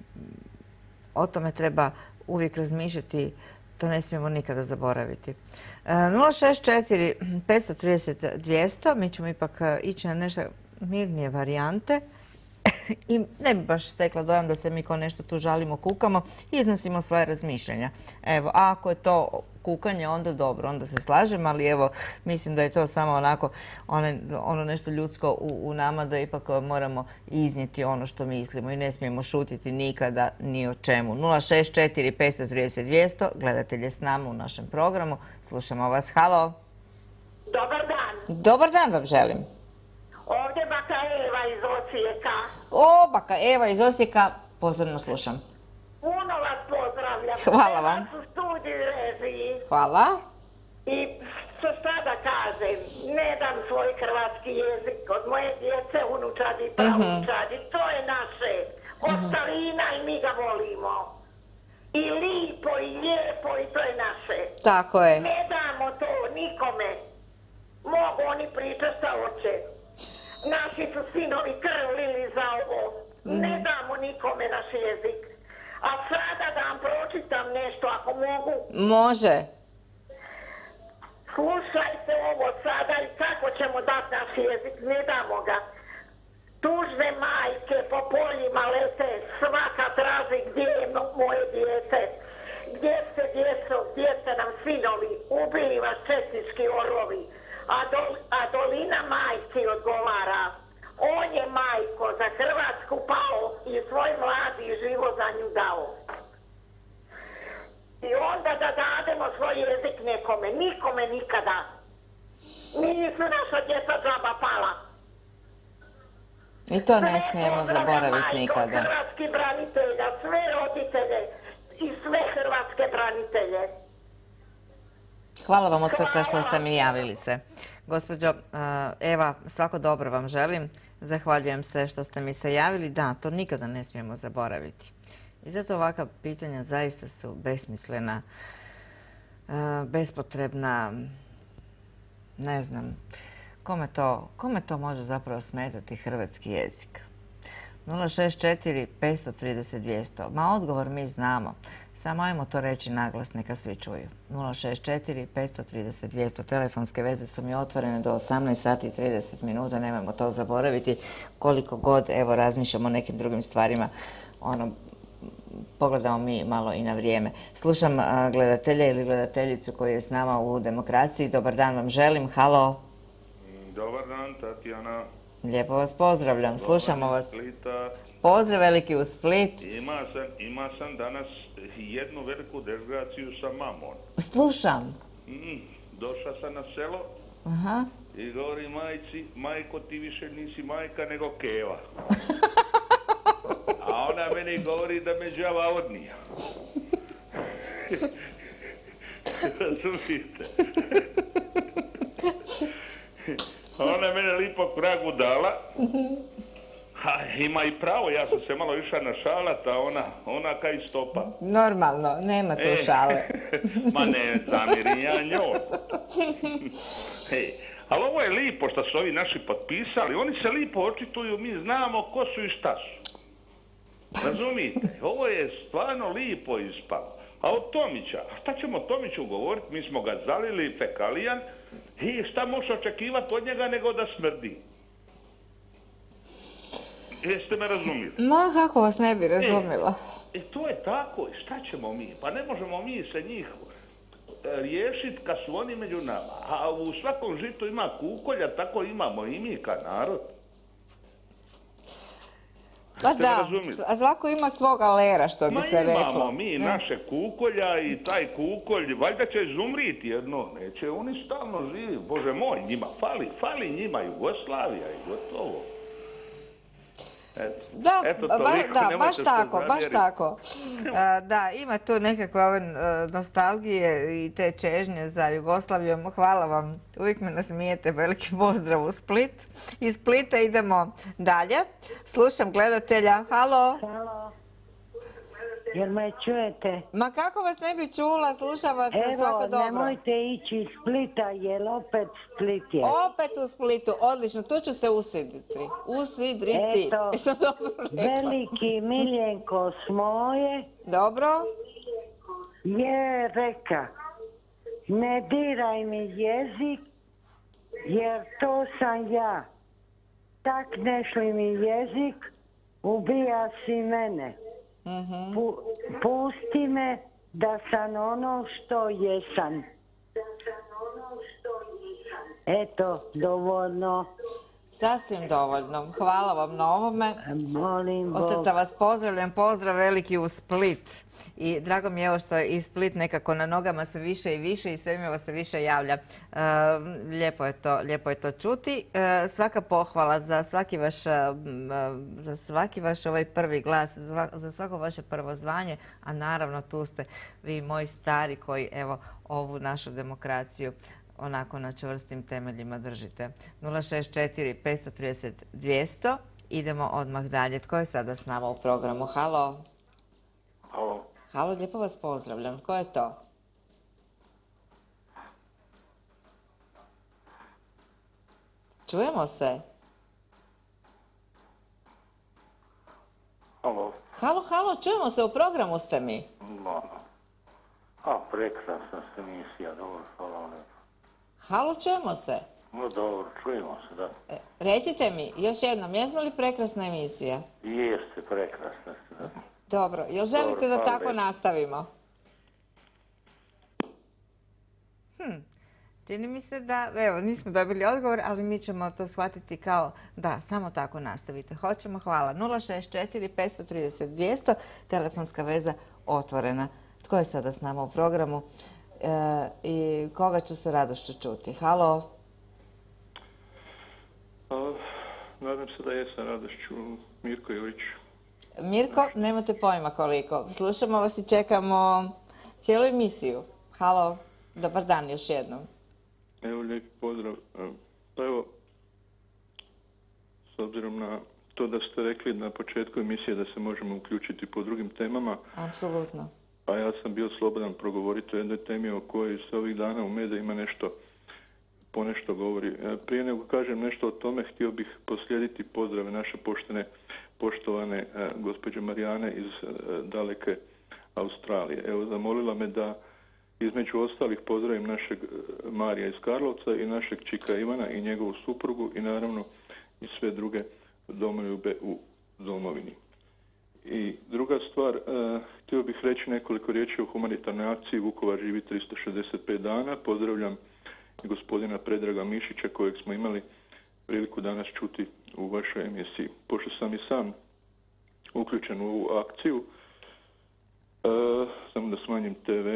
o tome treba uvijek razmišljati, to ne smijemo nikada zaboraviti. 064 530 200, mi ćemo ipak ići na nešto mirnije varijante i ne bi baš stekla dojam da se mi kao nešto tu žalimo, kukamo, iznosimo svoje razmišljanja. Evo, a ako je to kukanje, onda dobro, onda se slažem, ali evo, mislim da je to samo onako ono nešto ljudsko u nama, da ipak moramo iznijeti ono što mislimo i ne smijemo šutiti nikada ni o čemu. 064 530 200, gledatelj je s nama u našem programu, slušamo vas. Halo. Dobar dan. Dobar dan vam želim. Ovdje baka Eva iz Osijeka. O, baka Eva iz Osijeka, pozorno slušam. Puno vas pozdravljam. Hvala vam. Vas u studiju režiji. Hvala. I šta da kažem, ne dam svoj hrvatski jezik od moje djece, unučadi, pravučadi. To je naše. Od starina i mi ga volimo. I lipo i lijepo i to je naše. Tako je. Ne damo to nikome. Mogu oni pričati šta hoće. Naši su sinovi krv lili za ovo. Ne damo nikome naš jezik. A sada da vam pročitam nešto ako mogu. Može. Slušajte ovo sada i kako ćemo dati naš jezik. Ne damo ga. Tužne majke po poljima lete. Svaka traži gdje je moje dijete. Gdje ste djeco, gdje ste nam sinovi. Ubili vas četnički orlovi. A dolina majci odgovara. On je majko za Hrvatsku pao i svoj mladi život za nju dao. I onda da dademo svoj jezik nekome, nikome nikada. Nisu naša djeca džaba pala. I to ne smijemo zaboraviti nikada. Hrvatski branitelja, sve roditelje i sve hrvatske branitelje. Hvala vam od srca što ste mi javili se. Gospođo Eva, svako dobro vam želim. Zahvaljujem se što ste mi se javili. Da, to nikada ne smijemo zaboraviti. I zato ovakva pitanja zaista su besmislena, bespotrebna, ne znam. Kome to može zapravo smetati hrvatski jezik? 064 530 200. Ma odgovor mi znamo. Samo ajmo to reći naglas, neka svi čuju. 064 530 200. Telefonske veze su mi otvorene do 18 sati i 30 minuta. Nemojmo to zaboraviti. Koliko god, evo, razmišljamo o nekim drugim stvarima, pogledamo mi malo i na vrijeme. Slušam gledatelja ili gledateljicu koji je s nama u Demokraciji. Dobar dan vam želim. Halo. Dobar dan, Tatjana. Lijepo vas pozdravljam. Slušamo vas. Pozdrav veliki u Split. Ima sam danas jednu veliku delegaciju sa mamom. Slušam. Došla sam na selo i govori majci, majko, ti više nisi majka nego keva. A ona meni govori da me đava odnija. Razumite? Ona je mene lipo kragu dala. Ima i pravo, ja sam se malo išao na šalat, a ona kaj stopa. Normalno, nema tu šale. Ma ne, zamirim ja njoj. Ali ovo je lipo što su ovi naši potpisali. Oni se lipo očituju, mi znamo ko su i šta su. Razumite? Ovo je stvarno lipo ispalo. A od Tomića, šta ćemo Tomiću govoriti? Mi smo ga zalili fekalijan i šta možeš očekivati od njega nego da smrdi? Jeste me razumili? Ma, kako vas ne bi razumila? To je tako. Šta ćemo mi? Pa ne možemo mi se njih riješiti kad su oni među nama. A u svakom žitu ima kukolja, tako imamo i mi kao narod. Pa da, a svako ima svoga lera, što bi se reklo. Imamo mi naše kukolja i taj kukolj, valjda će izumriti jedno, neće, oni stalno živi, Bože moj, njima fali njima Jugoslavija i gotovo. Baš tako. Da, ima tu nekakve nostalgije i te čežnje za Jugoslavijom. Hvala vam, uvijek me nasmijete, veliki pozdrav u Split. Iz Splita idemo dalje. Slušam gledatelja. Halo. Halo. Jer me čujete? Ma kako vas ne bi čula, slušam vas svako dobro. Evo, nemojte ići iz Splita, jer opet Split je. Opet u Splitu, odlično, tu ću se usidriti. Eto, veliki Miljenko Smoje. Dobro. Je reka, ne diraj mi jezik, jer to sam ja. Takneš li mi jezik, ubija si mene. Pusti me da sam ono što jesam. Eto, dovoljno. Sasvim dovoljno. Hvala vam na ovome. Molim Bog. Od srca vas pozdravljam. Pozdrav veliki u Split. I drago mi je evo što je i Split nekako na nogama sve više i više i sve mi se više javlja. Lijepo je to čuti. Svaka pohvala za svaki vaš ovaj prvi glas, za svako vaše prvo zvanje, a naravno tu ste vi moji stari koji evo ovu našu demokraciju onako na čvrstim temeljima držite. 064 530 200. Idemo odmah dalje. Tko je sada s nama u programu? Halo. Halo. Halo, lijepo vas pozdravljam. Tko je to? Čujemo se. Halo. Halo, čujemo se, u programu ste mi. Prekrasna se emisija, dobro, hvala vam. Halo, čujemo se. No dobro, čujemo se, da. Recite mi, još jednom, jesmo li prekrasna emisija? Jeste, prekrasna se, da. Dobro, jel želite da tako nastavimo? Čini mi se da, evo, nismo dobili odgovor, ali mi ćemo to shvatiti kao da, samo tako nastavite. Hoćemo, hvala. 064 530 200, telefonska veza otvorena. Tko je sada s nama u programu i koga ću se radošću čuti? Halo? Nadam se da jesam radošću. Mirko Ilić. Mirko, nemate pojma koliko. Slušamo vas i čekamo cijelu emisiju. Halo? Dobar dan još jednom. Evo, lijep pozdrav. Pa evo, s obzirom na to da ste rekli na početku emisije da se možemo uključiti po drugim temama. Apsolutno. A ja sam bio slobodan progovoriti o jednoj temi o kojoj se ovih dana u medijima ponešto govori. Prije nego kažem nešto o tome, htio bih poslijediti pozdrave naše poštovane gospođe Marijane iz daleke Australije. Evo, zamolila me da između ostalih pozdravim našeg Marija iz Karlovca i našeg čika Ivana i njegovu suprugu i naravno i sve druge domoljube u domovini. I druga stvar, htio bih reći nekoliko riječi o humanitarnoj akciji Vukovar živi 365 dana. Pozdravljam i gospodina Predraga Mišića kojeg smo imali priliku danas čuti u vašoj emisiji. Pošto sam i sam uključen u ovu akciju, samo da smanjim TV.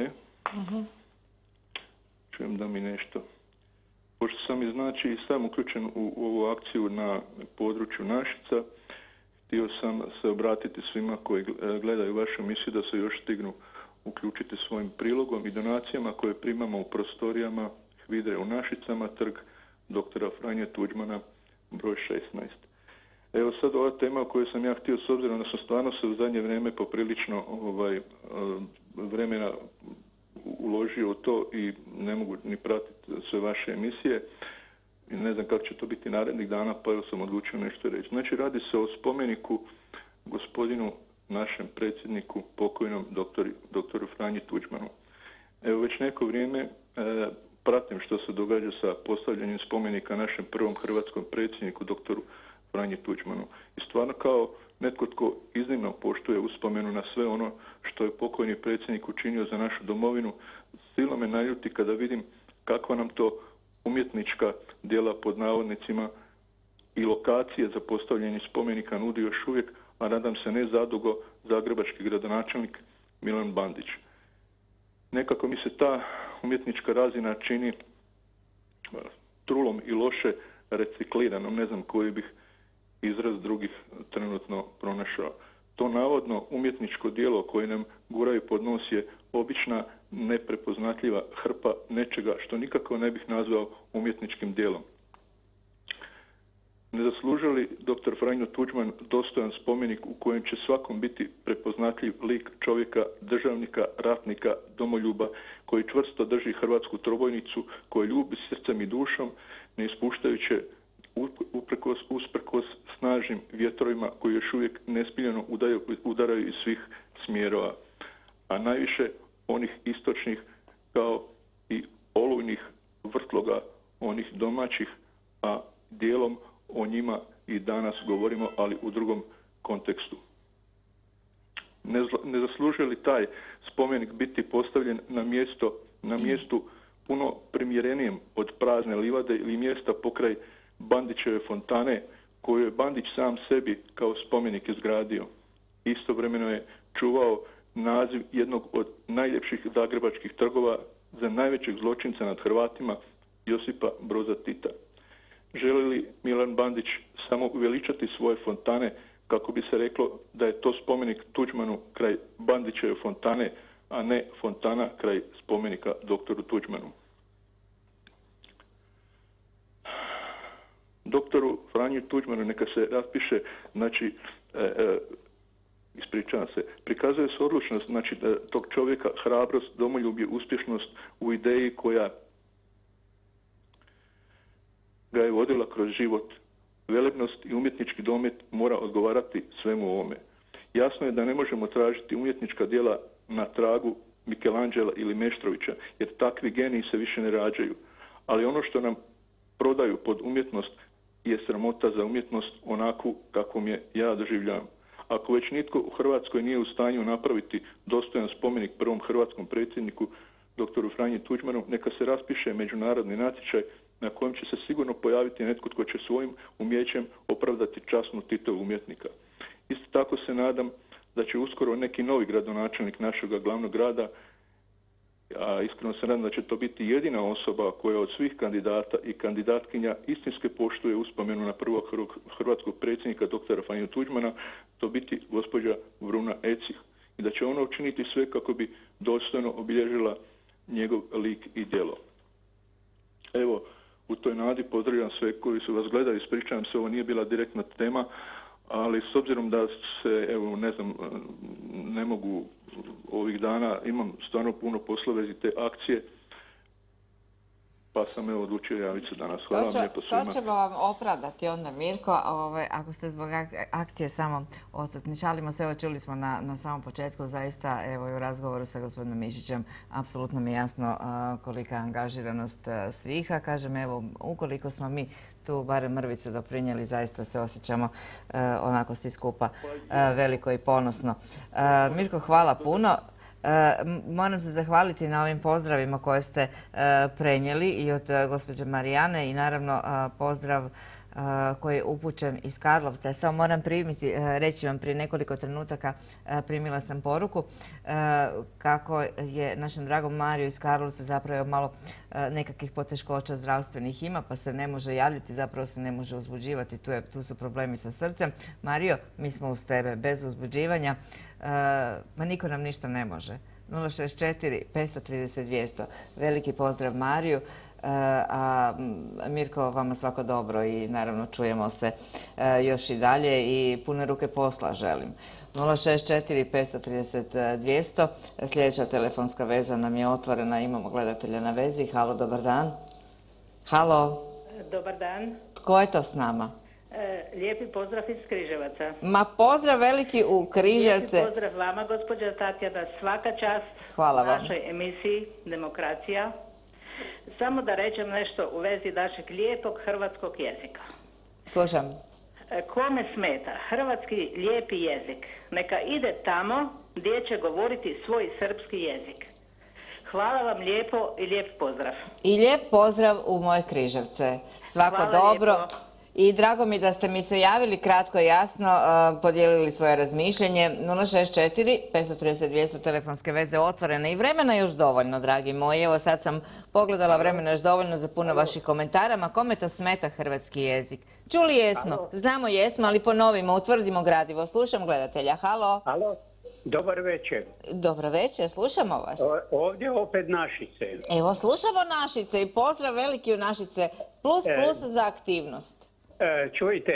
Čujem da mi nešto. Pošto sam i znači sam uključen u ovu akciju na području Našica, htio sam se obratiti svima koji gledaju vašu emisiju da se još stignu uključiti svojim prilogom i donacijama koje primamo u prostorijama Hvidre u Našicama, trg doktora Franje Tuđmana, broj 16. Evo sad ova tema o kojoj sam ja htio, s obzirom da sam stvarno se u zadnje vrijeme poprilično vremena uložio u to i ne mogu ni pratiti sve vaše emisije. Ne znam kako će to biti narednih dana, pa evo sam odlučio nešto reći. Znači, radi se o spomeniku gospodinu našem predsjedniku, pokojnom doktoru Franji Tuđmanu. Evo, već neko vrijeme pratim što se događa sa postavljanjem spomenika našem prvom hrvatskom predsjedniku, doktoru Franji Tuđmanu. I stvarno kao netko tko iznimno poštuje uspomenu na sve ono što je pokojni predsjednik učinio za našu domovinu, silno me naljuti kada vidim kakva nam to umjetnička djela pod navodnicima i lokacije za postavljanje spomenika nudi još uvijek, a nadam se ne zadugo, zagrebački gradonačelnik Milan Bandić. Nekako mi se ta umjetnička razina čini trulom i loše recikliranom, ne znam koji bih izraz drugih trenutno pronašao. To navodno umjetničko djelo koje nam guraju pod nos je obična neprepoznatljiva hrpa nečega što nikako ne bih nazvao umjetničkim djelom. Ne zaslužuje li dr. Franjo Tuđman dostojan spomenik u kojem će svakom biti prepoznatljiv lik čovjeka, državnika, ratnika, domoljuba koji čvrsto drži hrvatsku trobojnicu, koji ljubi srcem i dušom, ne ispuštajući usprkos snažnim vjetrovima koji još uvijek nespiljeno udaraju iz svih smjerova, a najviše onih istočnih kao i olujnih vrtloga, onih domaćih, a dijelom o njima i danas govorimo, ali u drugom kontekstu. Ne zaslužuje li taj spomenik biti postavljen na mjestu puno primjerenijem od prazne livade ili mjesta pokraj Bandićeve fontane koju je Bandić sam sebi kao spomenik izgradio. Istovremeno je čuvao naziv jednog od najljepših zagrebačkih trgova za najvećeg zločinca nad Hrvatima, Josipa Broza Tita. Želi li Milan Bandić samo uveličati svoje fontane kako bi se reklo da je to spomenik Tuđmanu kraj Bandićeve fontane, a ne fontana kraj spomenika doktoru Tuđmanu? Doktoru Franji Tuđmanu neka se raspiše, znači, ispričavam se, prikazuje se odlučnost, znači, tog čovjeka, hrabrost, domoljublje, uspješnost u ideji koja ga je vodila kroz život. Velebnost i umjetnički domet mora odgovarati svemu ovome. Jasno je da ne možemo tražiti umjetnička djela na tragu Michelangela ili Meštrovića, jer takvi geniji se više ne rađaju. Ali ono što nam prodaju pod umjetnost je sramota za umjetnost onakvu kakvom je ja doživljavam. Ako već nitko u Hrvatskoj nije u stanju napraviti dostojan spomenik prvom hrvatskom predsjedniku, doktoru Franji Tuđmanu, neka se raspiše međunarodni natječaj na kojem će se sigurno pojaviti netko tko će svojim umjećem opravdati časnu titulu umjetnika. Isto tako se nadam da će uskoro neki novi gradonačelnik našega glavnog grada, a iskreno se nadam da će to biti jedina osoba koja od svih kandidata i kandidatkinja istinske poštuje uspomenu na prvog hrvatskog predsjednika doktora Franju Tuđmana, to biti gospođa Bruna Ecih, i da će ona učiniti sve kako bi dostojno obilježila njegov lik i djelo. Evo, u toj nadi pozdravljam sve koji su vas gledali, ispričavam se, ovo nije bila direktna tema, ali s obzirom da se, evo, ne znam, ne mogu ovih dana, imam stvarno puno posla vezi te akcije, pa sam evo odlučio javiti se danas. Hvala vam lijepo svima. To ćemo vam opravdati onda, Mirko, ako ste zbog akcije samo odsutni. Šalimo se, evo čuli smo na samom početku, zaista evo i u razgovoru sa gospodinom Mišićem, apsolutno mi je jasno kolika je angažiranost svih, a kažem evo, ukoliko smo mi tu barem mrvicu doprinijeli, zaista se osjećamo onako svi skupa veliko i ponosno. Mirko, hvala puno. Moram se zahvaliti na ovim pozdravima koje ste prenijeli i od gospođe Marijane i naravno pozdrav koji je upućen iz Karlovca. Samo moram reći vam prije nekoliko trenutaka primila sam poruku kako je našem dragom Mariju iz Karlovca zapravo malo nekakvih poteškoća zdravstvenih ima pa se ne može javljati, zapravo se ne može uzbuđivati. Tu su problemi sa srcem. Mario, mi smo uz tebe bez uzbuđivanja. Ma niko nam ništa ne može. 064 530 200. Veliki pozdrav Mariju. A Mirko, vama svako dobro i naravno čujemo se još i dalje i pune ruke posla želim. 064 530 200. Sljedeća telefonska veza nam je otvorena. Imamo gledatelja na vezi. Halo, dobar dan. Halo. Dobar dan. Tko je to s nama? Lijepi pozdrav iz Križevaca. Ma pozdrav veliki u Križevce. Lijepi pozdrav vama, gospođa Tatjana. Svaka čast. Hvala vam. Našoj emisiji Demokracija. Samo da rečem nešto u vezi našeg lijepog hrvatskog jezika. Slušam. Kome smeta hrvatski lijepi jezik, neka ide tamo gdje će govoriti svoj srpski jezik. Hvala vam lijepo i lijep pozdrav. I lijep pozdrav u moje Križevce. Svako Hvala dobro. lijepo. I drago mi da ste mi se javili kratko i jasno, podijelili svoje razmišljenje. 064 530 200 telefonske veze otvorene i vremena još dovoljno, dragi moji. Evo sad sam pogledala, vremena još dovoljno za puno vaših komentara. Ma kome to smeta hrvatski jezik? Čuli jesmo, znamo jesmo, ali ponovimo, utvrdimo gradivo. Slušam gledatelja. Halo. Halo, dobar večer. Dobro večer, slušamo vas. Ovdje opet Našice. Evo, slušamo Našice i pozdrav veliki u Našice. Plus za aktivnost. Čujte,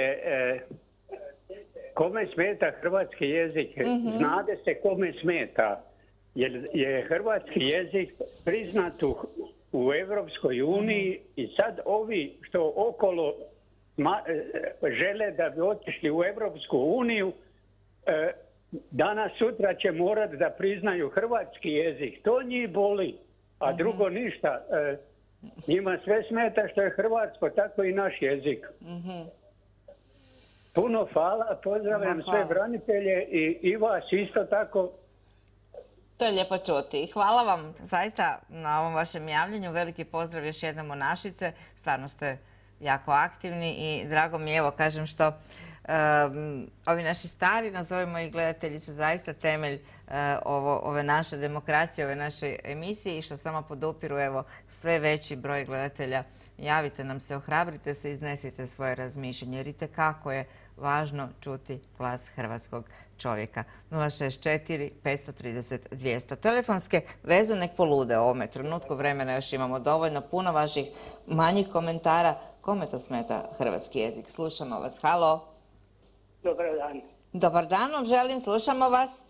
kome smeta hrvatski jezik? Znade se kome smeta. Jer je hrvatski jezik priznat u Evropskoj uniji i sad ovi što okolo žele da bi otišli u Evropsku uniju, danas sutra će morati da priznaju hrvatski jezik. To njih boli, a drugo ništa. Njima sve smeta što je hrvatsko, tako i naš jezik. Puno hvala, pozdravljam sve branitelje i vas isto tako. To je lijepo čuti. Hvala vam zaista na ovom vašem javljanju. Veliki pozdrav još jednom u Našice. Stvarno ste jako aktivni i drago mi je, evo kažem što ovi naši stari, nazovimo ih gledatelji, su zaista temelj ove naše demokracije, ove naše emisije i što samo podupiru evo sve veći broj gledatelja. Javite nam se, ohrabrite se, iznesite svoje razmišljenje jer itekako je važno čuti glas hrvatskog čovjeka. 064 530 200. Telefonske veze nek polude u ovome trenutku, vremena još imamo dovoljno, puno vaših manjih komentara. Kome to smeta hrvatski jezik? Slušamo vas. Halo. Dobar dan. Dobar dan vam želim, slušamo vas.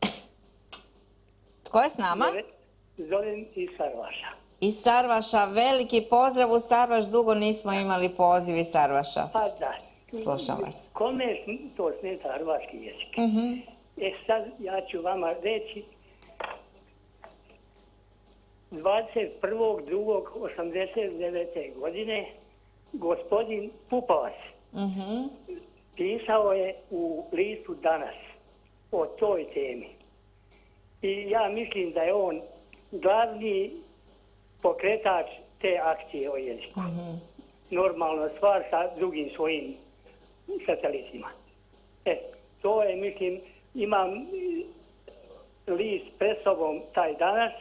Tko je s nama? Zovem iz Sarvaša. Iz Sarvaša, veliki pozdrav u Sarvaš, dugo nismo imali poziv iz Sarvaša. Pa da. Slušam vas. Kome to smeta hrvatski jezik? Sad ja ću vama reći 21.2.89. godine gospodin Pupovac pisao je u listu Danas o toj temi. I ja mislim da je on glavni pokretač te akcije o jeziku. Normalno stvar sa drugim svojim satelitima. To je, mislim, imam list pred sobom taj Danas,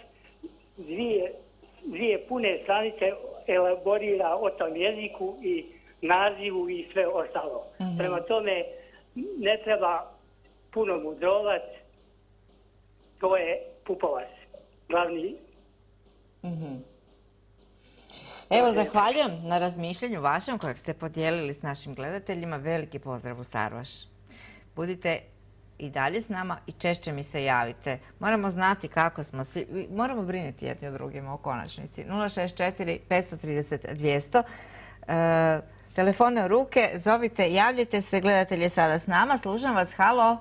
dvije pune stranice elaborira o tom jeziku i nazivu i sve ostalo. Prema tome ne treba puno mudrovat, to je Pupovac, glavni Evo, zahvaljujem na razmišljanju vašem kojeg ste podijelili s našim gledateljima. Veliki pozdrav u Sarvaš. Budite i dalje s nama i češće mi se javite. Moramo znati kako smo svi, moramo brinuti jedni o drugima u konačnici. 064 530 200. Telefone u ruke, zovite, javljite se, gledatelj je sada s nama. Slušam vas, halo.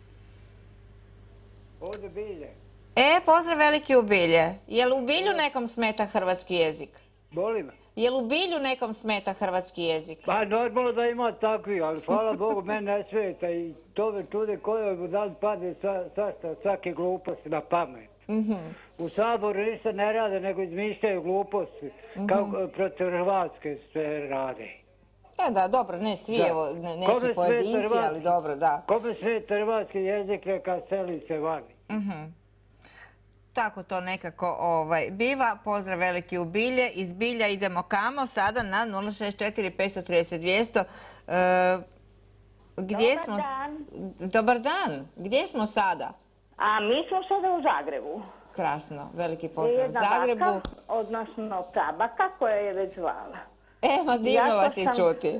Ovdje Bilje. Pozdrav veliki u Bilje. Je li u Bilju nekom smeta hrvatski jezik? Molim? Je li u Bilju nekom smeta hrvatski jezik? Pa normalno da ima takvi, ali hvala Bogu mene ne smeta i to me čude koje dan padne svake gluposti na pamet. U Saboru ništa ne rade, nego izmišljaju gluposti, kao protiv Hrvatske sve rade. Da, dobro, ne svi, evo, neki pojedinci, ali dobro, da. Kome smeta hrvatski jezik, neka seli se vani. Tako to nekako biva. Pozdrav veliki u Bilje. Iz Bilja idemo kamo? Sada na 064 530 200. Dobar dan. Dobar dan. Gdje smo sada? A mi smo sada u Zagrebu. Krasno. Veliki pozdrav u Zagrebu. Jedna baka, odnosno prabaka koja je već zvala. Ma divno vas je čuti.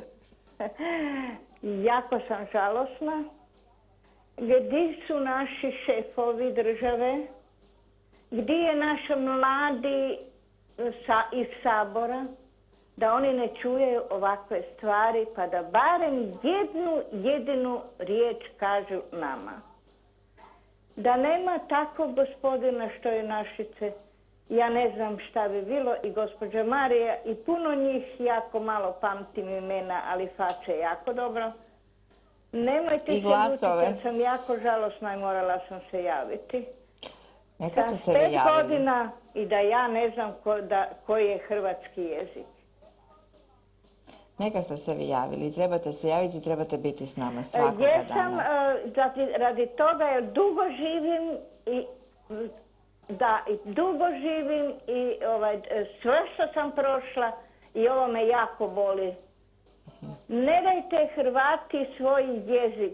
Jako sam žalosna. Gdje su naši šefovi države? Gdje je naš mladi iz Sabora? Da oni ne čuju ovakve stvari, pa da barem jednu jedinu riječ kažu nama. Da nema takvog gospodina što je Našice, ja ne znam šta bi bilo, i gospođa Marija, i puno njih, jako malo pamtim imena, ali face jako dobro. Nemojte se ljuti, kad sam jako žalosna i morala sam se javiti. Neka ste se 5 godina i da ja ne znam koji je hrvatski jezik. Neka ste se vi javili. Trebate se javiti i trebate biti s nama svakoga dana. Radi toga jer dugo živim i sve što sam prošla i ovo me jako boli. Ne dajte Hrvati svoj jezik.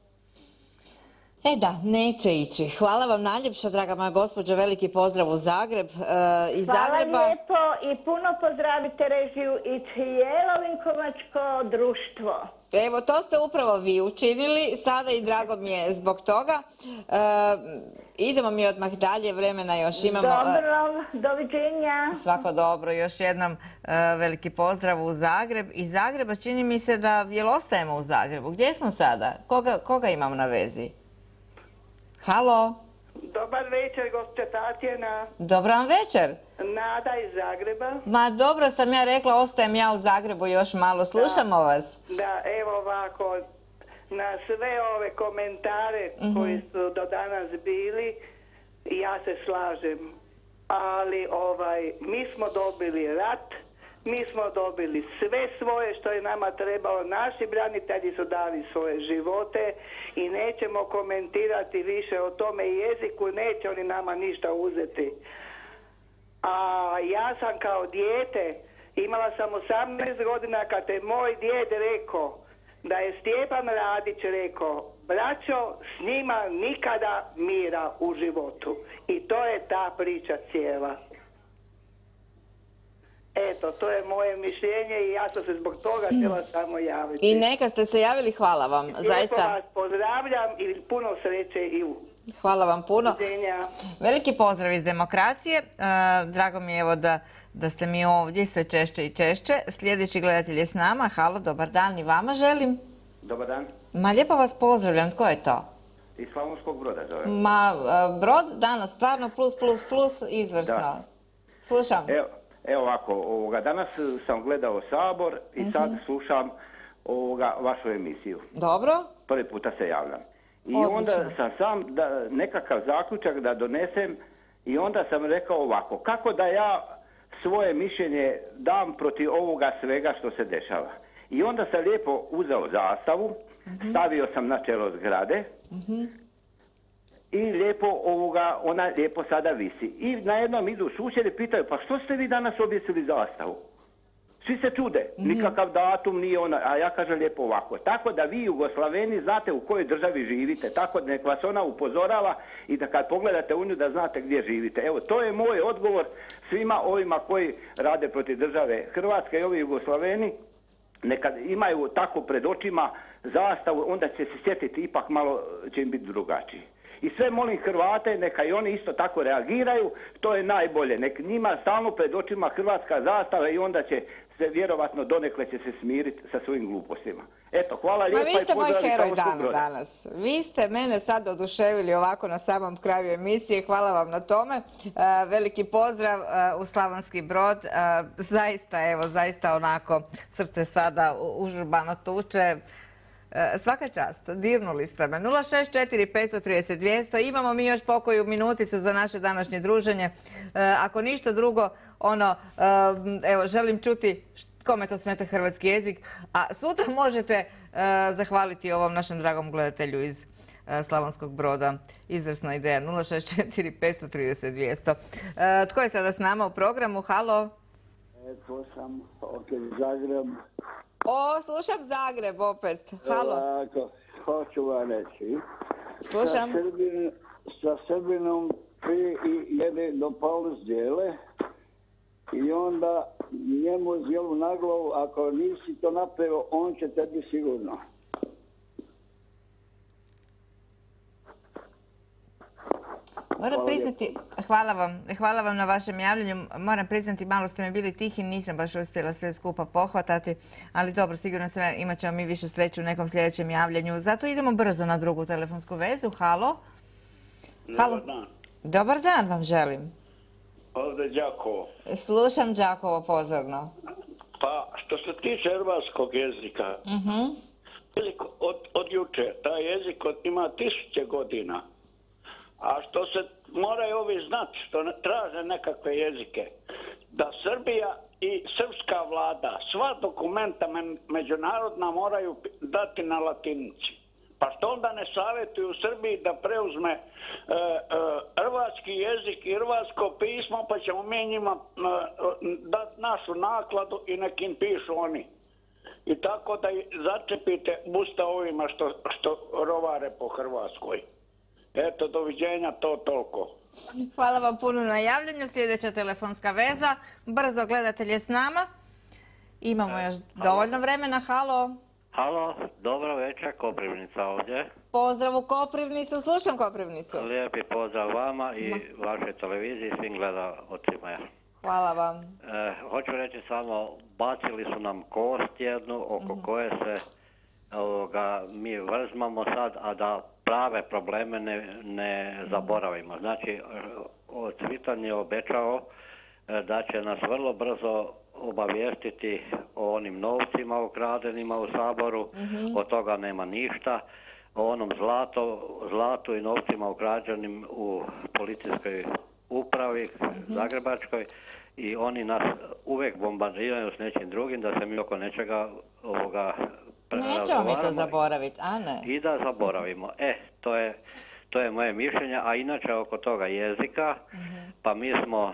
Da, neće ići. Hvala vam najljepša, draga moja gospođo, veliki pozdrav u Zagreb. Hvala lijepo i puno pozdravite režiju i cijelo vinkovačko društvo. Evo, to ste upravo vi učinili, sada i drago mi je zbog toga. Idemo mi odmah dalje, vremena još imamo. Dobro, doviđenja. Svako dobro, još jednom veliki pozdrav u Zagreb. Iz Zagreba čini mi se da, jel ostajemo u Zagrebu? Gdje smo sada? Koga imamo na vezi? Halo? Dobar večer, gospođa Tatjana. Dobar vam večer. Nada iz Zagreba. Ma dobro sam ja rekla, ostajem ja u Zagrebu još malo. Slušamo vas. Da, evo ovako, na sve ove komentare koji su do danas bili, ja se slažem. Ali mi smo dobili rat, mi smo dobili sve svoje što je nama trebalo. Naši branitelji su dali svoje živote i nećemo komentirati više o tome jeziku, neće oni nama ništa uzeti. A ja sam kao dijete, imala sam 18 godina kad je moj djed rekao da je Stjepan Radić rekao: braćo, s njima nikada mira u životu. I to je ta priča cijela. Eto, to je moje mišljenje i ja sam se zbog toga htjela samo javiti. I neka ste se javili, hvala vam. Lijepo vas pozdravljam i puno sreće i u. Hvala vam puno. Veliki pozdrav iz Demokracije. Drago mi je evo da ste mi ovdje sve češće i češće. Sljedeći gledatelj je s nama. Halo, dobar dan i vama želim. Dobar dan. Ma lijepo vas pozdravljam. Tko je to? Iz Slavonskog Broda zovem. Ma Brod danas stvarno plus, izvrsno. Da. Slušam. Evo ovako, danas sam gledao Sabor i sad slušam vašu emisiju. Dobro. Prvi puta se javljam. I odlično. Onda sam nekakav zaključak da donesem i onda sam rekao ovako, kako da ja svoje mišljenje dam protiv ovoga svega što se dešava. I onda sam lijepo uzeo zastavu, stavio sam na čelo zgrade i lijepo ona lijepo sada visi. I na jednom idu susjedi, pitaju, pa što ste vi danas objesili zastavu? Svi se čude, nikakav datum nije ona, a ja kažem lijepo ovako. Tako da vi Jugoslaveni znate u kojoj državi živite, tako da nek vas ona upozorava i da kad pogledate u nju da znate gdje živite. Evo, to je moj odgovor svima ovima koji rade protiv države Hrvatske i ovi Jugoslaveni. Nekad imaju tako pred očima zastavu, onda će se sjetiti, ipak malo će im biti drugačiji. I sve molim Hrvate, neka i oni isto tako reagiraju, to je najbolje. Nek njima stalno pred očima hrvatska zastava i onda će se vjerovatno donekle će se smiriti sa svojim glupostima. Eto, hvala lijepa i pozdrav. Vi ste moj heroj danas. Vi ste mene sad oduševili ovako na samom kraju emisije. Hvala vam na tome. Veliki pozdrav u Slavonski Brod. Zaista onako srce sada užurbano tuče. Svaka čast, dirnuli ste me. 064 530 200. Imamo mi još pokoju minuticu za naše današnje druženje. Ako ništa drugo, želim čuti kome to smeta hrvatski jezik. A sutra možete zahvaliti ovom našem dragom gledatelju iz Slavonskog Broda. Izvrsna ideja. 064 530 200. Tko je sada s nama u programu? Halo? To sam Zagreb. Slušam Zagreb opet. Halo. Ovako, hoću vam reći. Slušam. Sa Srbinom ti jede do pola zdjele i onda njemu zdjelu na glavu, ako nisi to napravio, on će tebi sigurno. Moram priznati, hvala vam na vašem javljanju. Moram priznati, malo ste mi bili tihi, nisam baš uspjela sve skupa pohvatati, ali dobro, sigurno imat ćemo mi više sreće u nekom sljedećem javljanju. Zato idemo brzo na drugu telefonsku vezu. Halo? Dobar dan. Dobar dan vam želim. Ovdje Đakovo. Slušam Đakovo pozorno. Pa, što se tiče hrvatskog jezika, jezik od juče, taj jezik ima 1000 godina. A što se moraju ovi znati, što ne traže nekakve jezike, da Srbija i srpska vlada sva dokumenta međunarodna moraju dati na latinici. Pa što onda ne savjetuju u Srbiji da preuzme hrvatski jezik i hrvatsko pismo, pa ćemo mi njima dati našu nakladu i nekim pišu oni. I tako da začepite usta ovima što rovare po Hrvatskoj. Eto, doviđenja, to toliko. Hvala vam puno na javljanju. Sljedeća telefonska veza. Brzo, gledatelj je s nama. Imamo još dovoljno vremena. Halo. Halo, dobro večer, Koprivnica ovdje. Pozdrav u Koprivnicu, slušam Koprivnicu. Lijepi pozdrav vama i vašoj televiziji, svim gledaocima. Hvala vam. Hoću reći samo, bacili su nam kost jednu oko koje se mi vrzmamo sad, a da prave probleme ne zaboravimo. Znači, Cvitan je obećao da će nas vrlo brzo obavijestiti o onim novcima ukradenima u Saboru, od toga nema ništa, o onom zlatu i novcima ukrađenim u policijskoj upravi zagrebačkoj i oni nas uvijek bombardiraju s nečim drugim da se mi oko nečega nećemo mi to zaboraviti, a ne? I da zaboravimo. To je moje mišljenje, a inače oko toga jezika, pa mi smo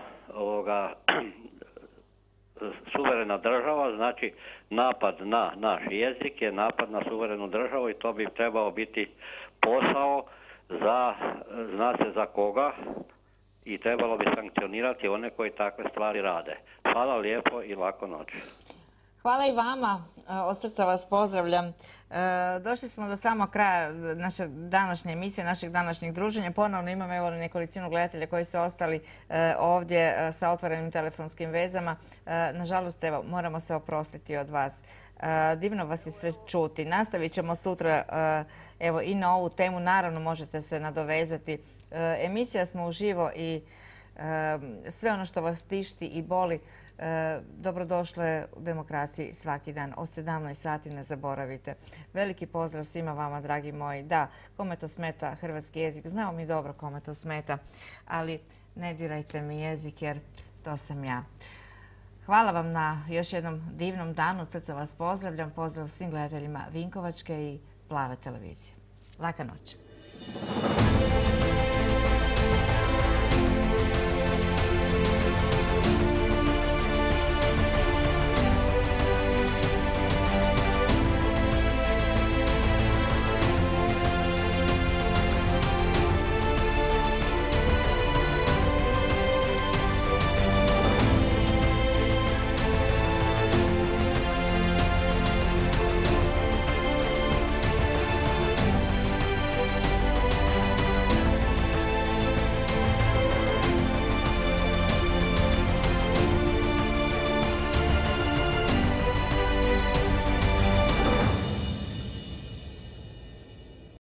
suverena država, znači napad na naš jezik je napad na suverenu državu i to bi trebao biti posao zna se za koga i trebalo bi sankcionirati one koji takve stvari rade. Hvala lijepo i laku noć. Hvala i vama, od srca vas pozdravljam. Došli smo do samog kraja naše današnje emisije, našeg današnjeg druženja. Ponovno imamo nekolicinu gledatelja koji su ostali ovdje sa otvorenim telefonskim vezama. Nažalost, moramo se oprostiti od vas. Divno vas je sve čuti. Nastavit ćemo sutra i na ovu temu. Naravno, možete se nadovezati. Emisija smo uživo i sve ono što vas tišti i boli, dobrodošle u demokraciji svaki dan od 17 sati, ne zaboravite. Veliki pozdrav svima vama, dragi moji. Da, kome to smeta hrvatski jezik, znamo mi dobro kome to smeta, ali ne dirajte mi jezik jer to sam ja. Hvala vam na još jednom divnom danu, od srca vas pozdravljam. Pozdrav svim gledateljima Vinkovačke i Plave televizije. Laka noć.